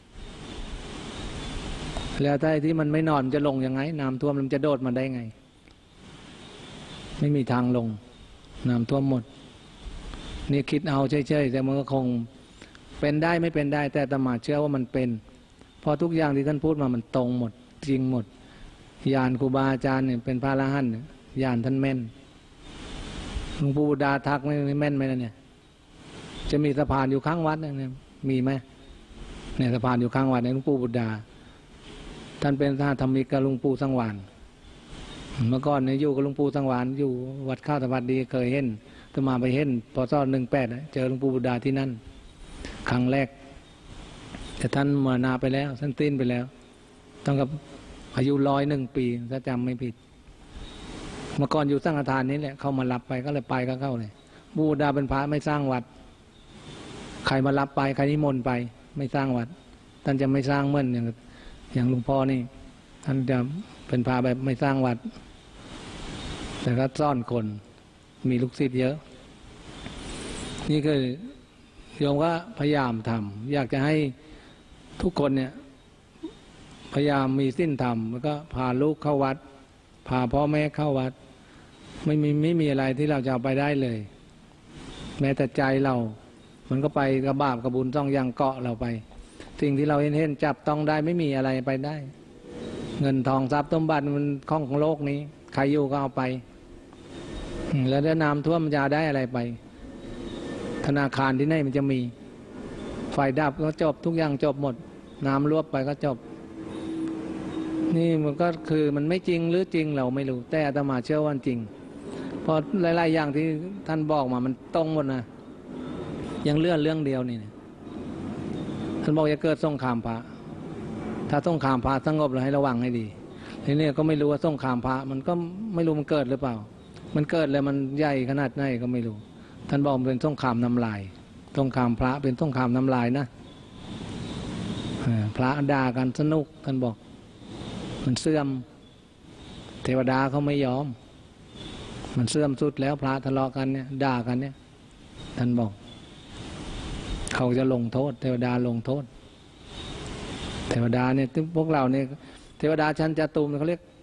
แล้วถ้าที่มันไม่นอนจะลงยังไงน้ำท่วมมันจะโดดมาได้ไงไม่มีทางลงน้ำท่วมหมดนี่คิดเอาเฉยๆแต่มันก็คงเป็นได้ไม่เป็นได้แต่อาตมาเชื่อว่ามันเป็นเพราะทุกอย่างที่ท่านพูดมามันตรงหมดจริงหมดญาณครูบาอาจารย์เนี่ยเป็นพระอรหันต์ญาณท่านแม่นหลวงปู่บุดาทักไม่แม่นไหมล่ะเนี่ยจะมีสะพานอยู่ข้างวัดเนี่ยมีไหมเนี่ยสะพานอยู่ข้างวัดในหลวงปู่บุดาท่านเป็นท่าธรรมิกกับหลวงปู่สังวานเมื่อก่อนเนี่ยอยู่กับหลวงปู่สังวานอยู่วัดข้าวสวัสดีเคยเห็นอาตมาไปเห็นพศหนึ่งแปดเจอหลวงปู่บุดาที่นั่นครั้งแรกแต่ท่านมรณะไปแล้วท่านสิ้นไปแล้วต้องกับอายุร้อยหนึ่งปีถ้าจำไม่ผิดเมื่อก่อนอยู่สังฆทานนี้แหละเขามารับไปก็เลยไปก็เข้าเลยบูดาเป็นพระไม่สร้างวัดใครมารับไปใครนิมนต์ไปไม่สร้างวัดท่านจะไม่สร้างเหมือนอย่างอย่างหลวงพ่อนี่ท่านจะเป็นพระแบบไม่สร้างวัดแต่ก็ซ่อนคนมีลูกศิษย์เยอะนี่คือโยมก็พยายามทำอยากจะให้ทุกคนเนี่ยพยายามมีศีลธรรมแล้วก็พาลูกเข้าวัดพาพ่อแม่เข้าวัดไม่มีไม่มีอะไรที่เราจะเอาไปได้เลยแม้แต่ใจเรามันก็ไปกระบาปกระบุญต้องยังเกาะเราไปสิ่งที่เราเห็นเห็นจับต้องได้ไม่มีอะไรไปได้เงินทองทรัพย์สมบัติมันของของโลกนี้ใครอยู่ก็เอาไปแล้วถ้าน้ำท่วมมันจะได้อะไรไปธนาคารที่ไหนมันจะมีไฟดับก็จบทุกอย่างจบหมดน้ำรวบไปก็จบนี่มันก็คือมันไม่จริงหรือจริงเราไม่รู้แต่อาตมาเชื่อว่าจริงเพราะหลายๆอย่างที่ท่านบอกมามันตรงหมดนะยังเลื่อนเรื่องเดียวนี่นะท่านบอกจะเกิดสงครามพระถ้าสงครามพระสงบเราให้ระวังให้ดีทีนี้ก็ไม่รู้ว่าสงครามพระมันก็ไม่รู้มันเกิดหรือเปล่ามันเกิดแล้วมันใหญ่ขนาดไหนก็ไม่รู้ท่านบอกมันเป็นสงครามน้ำลายสงครามพระเป็นสงครามน้ำลายนะพระด่ากันสนุกท่านบอกมันเสื่อมเทวดาเขาไม่ยอมมันเสื่อมสุดแล้วพระทะเลาะกันเนี่ยด่ากันเนี่ยท่านบอกเขาจะลงโทษเทวดาลงโทษเทวดาเนี่ยพวกเราเนี่ยเทวดาชั้นจตุมเขาเรียก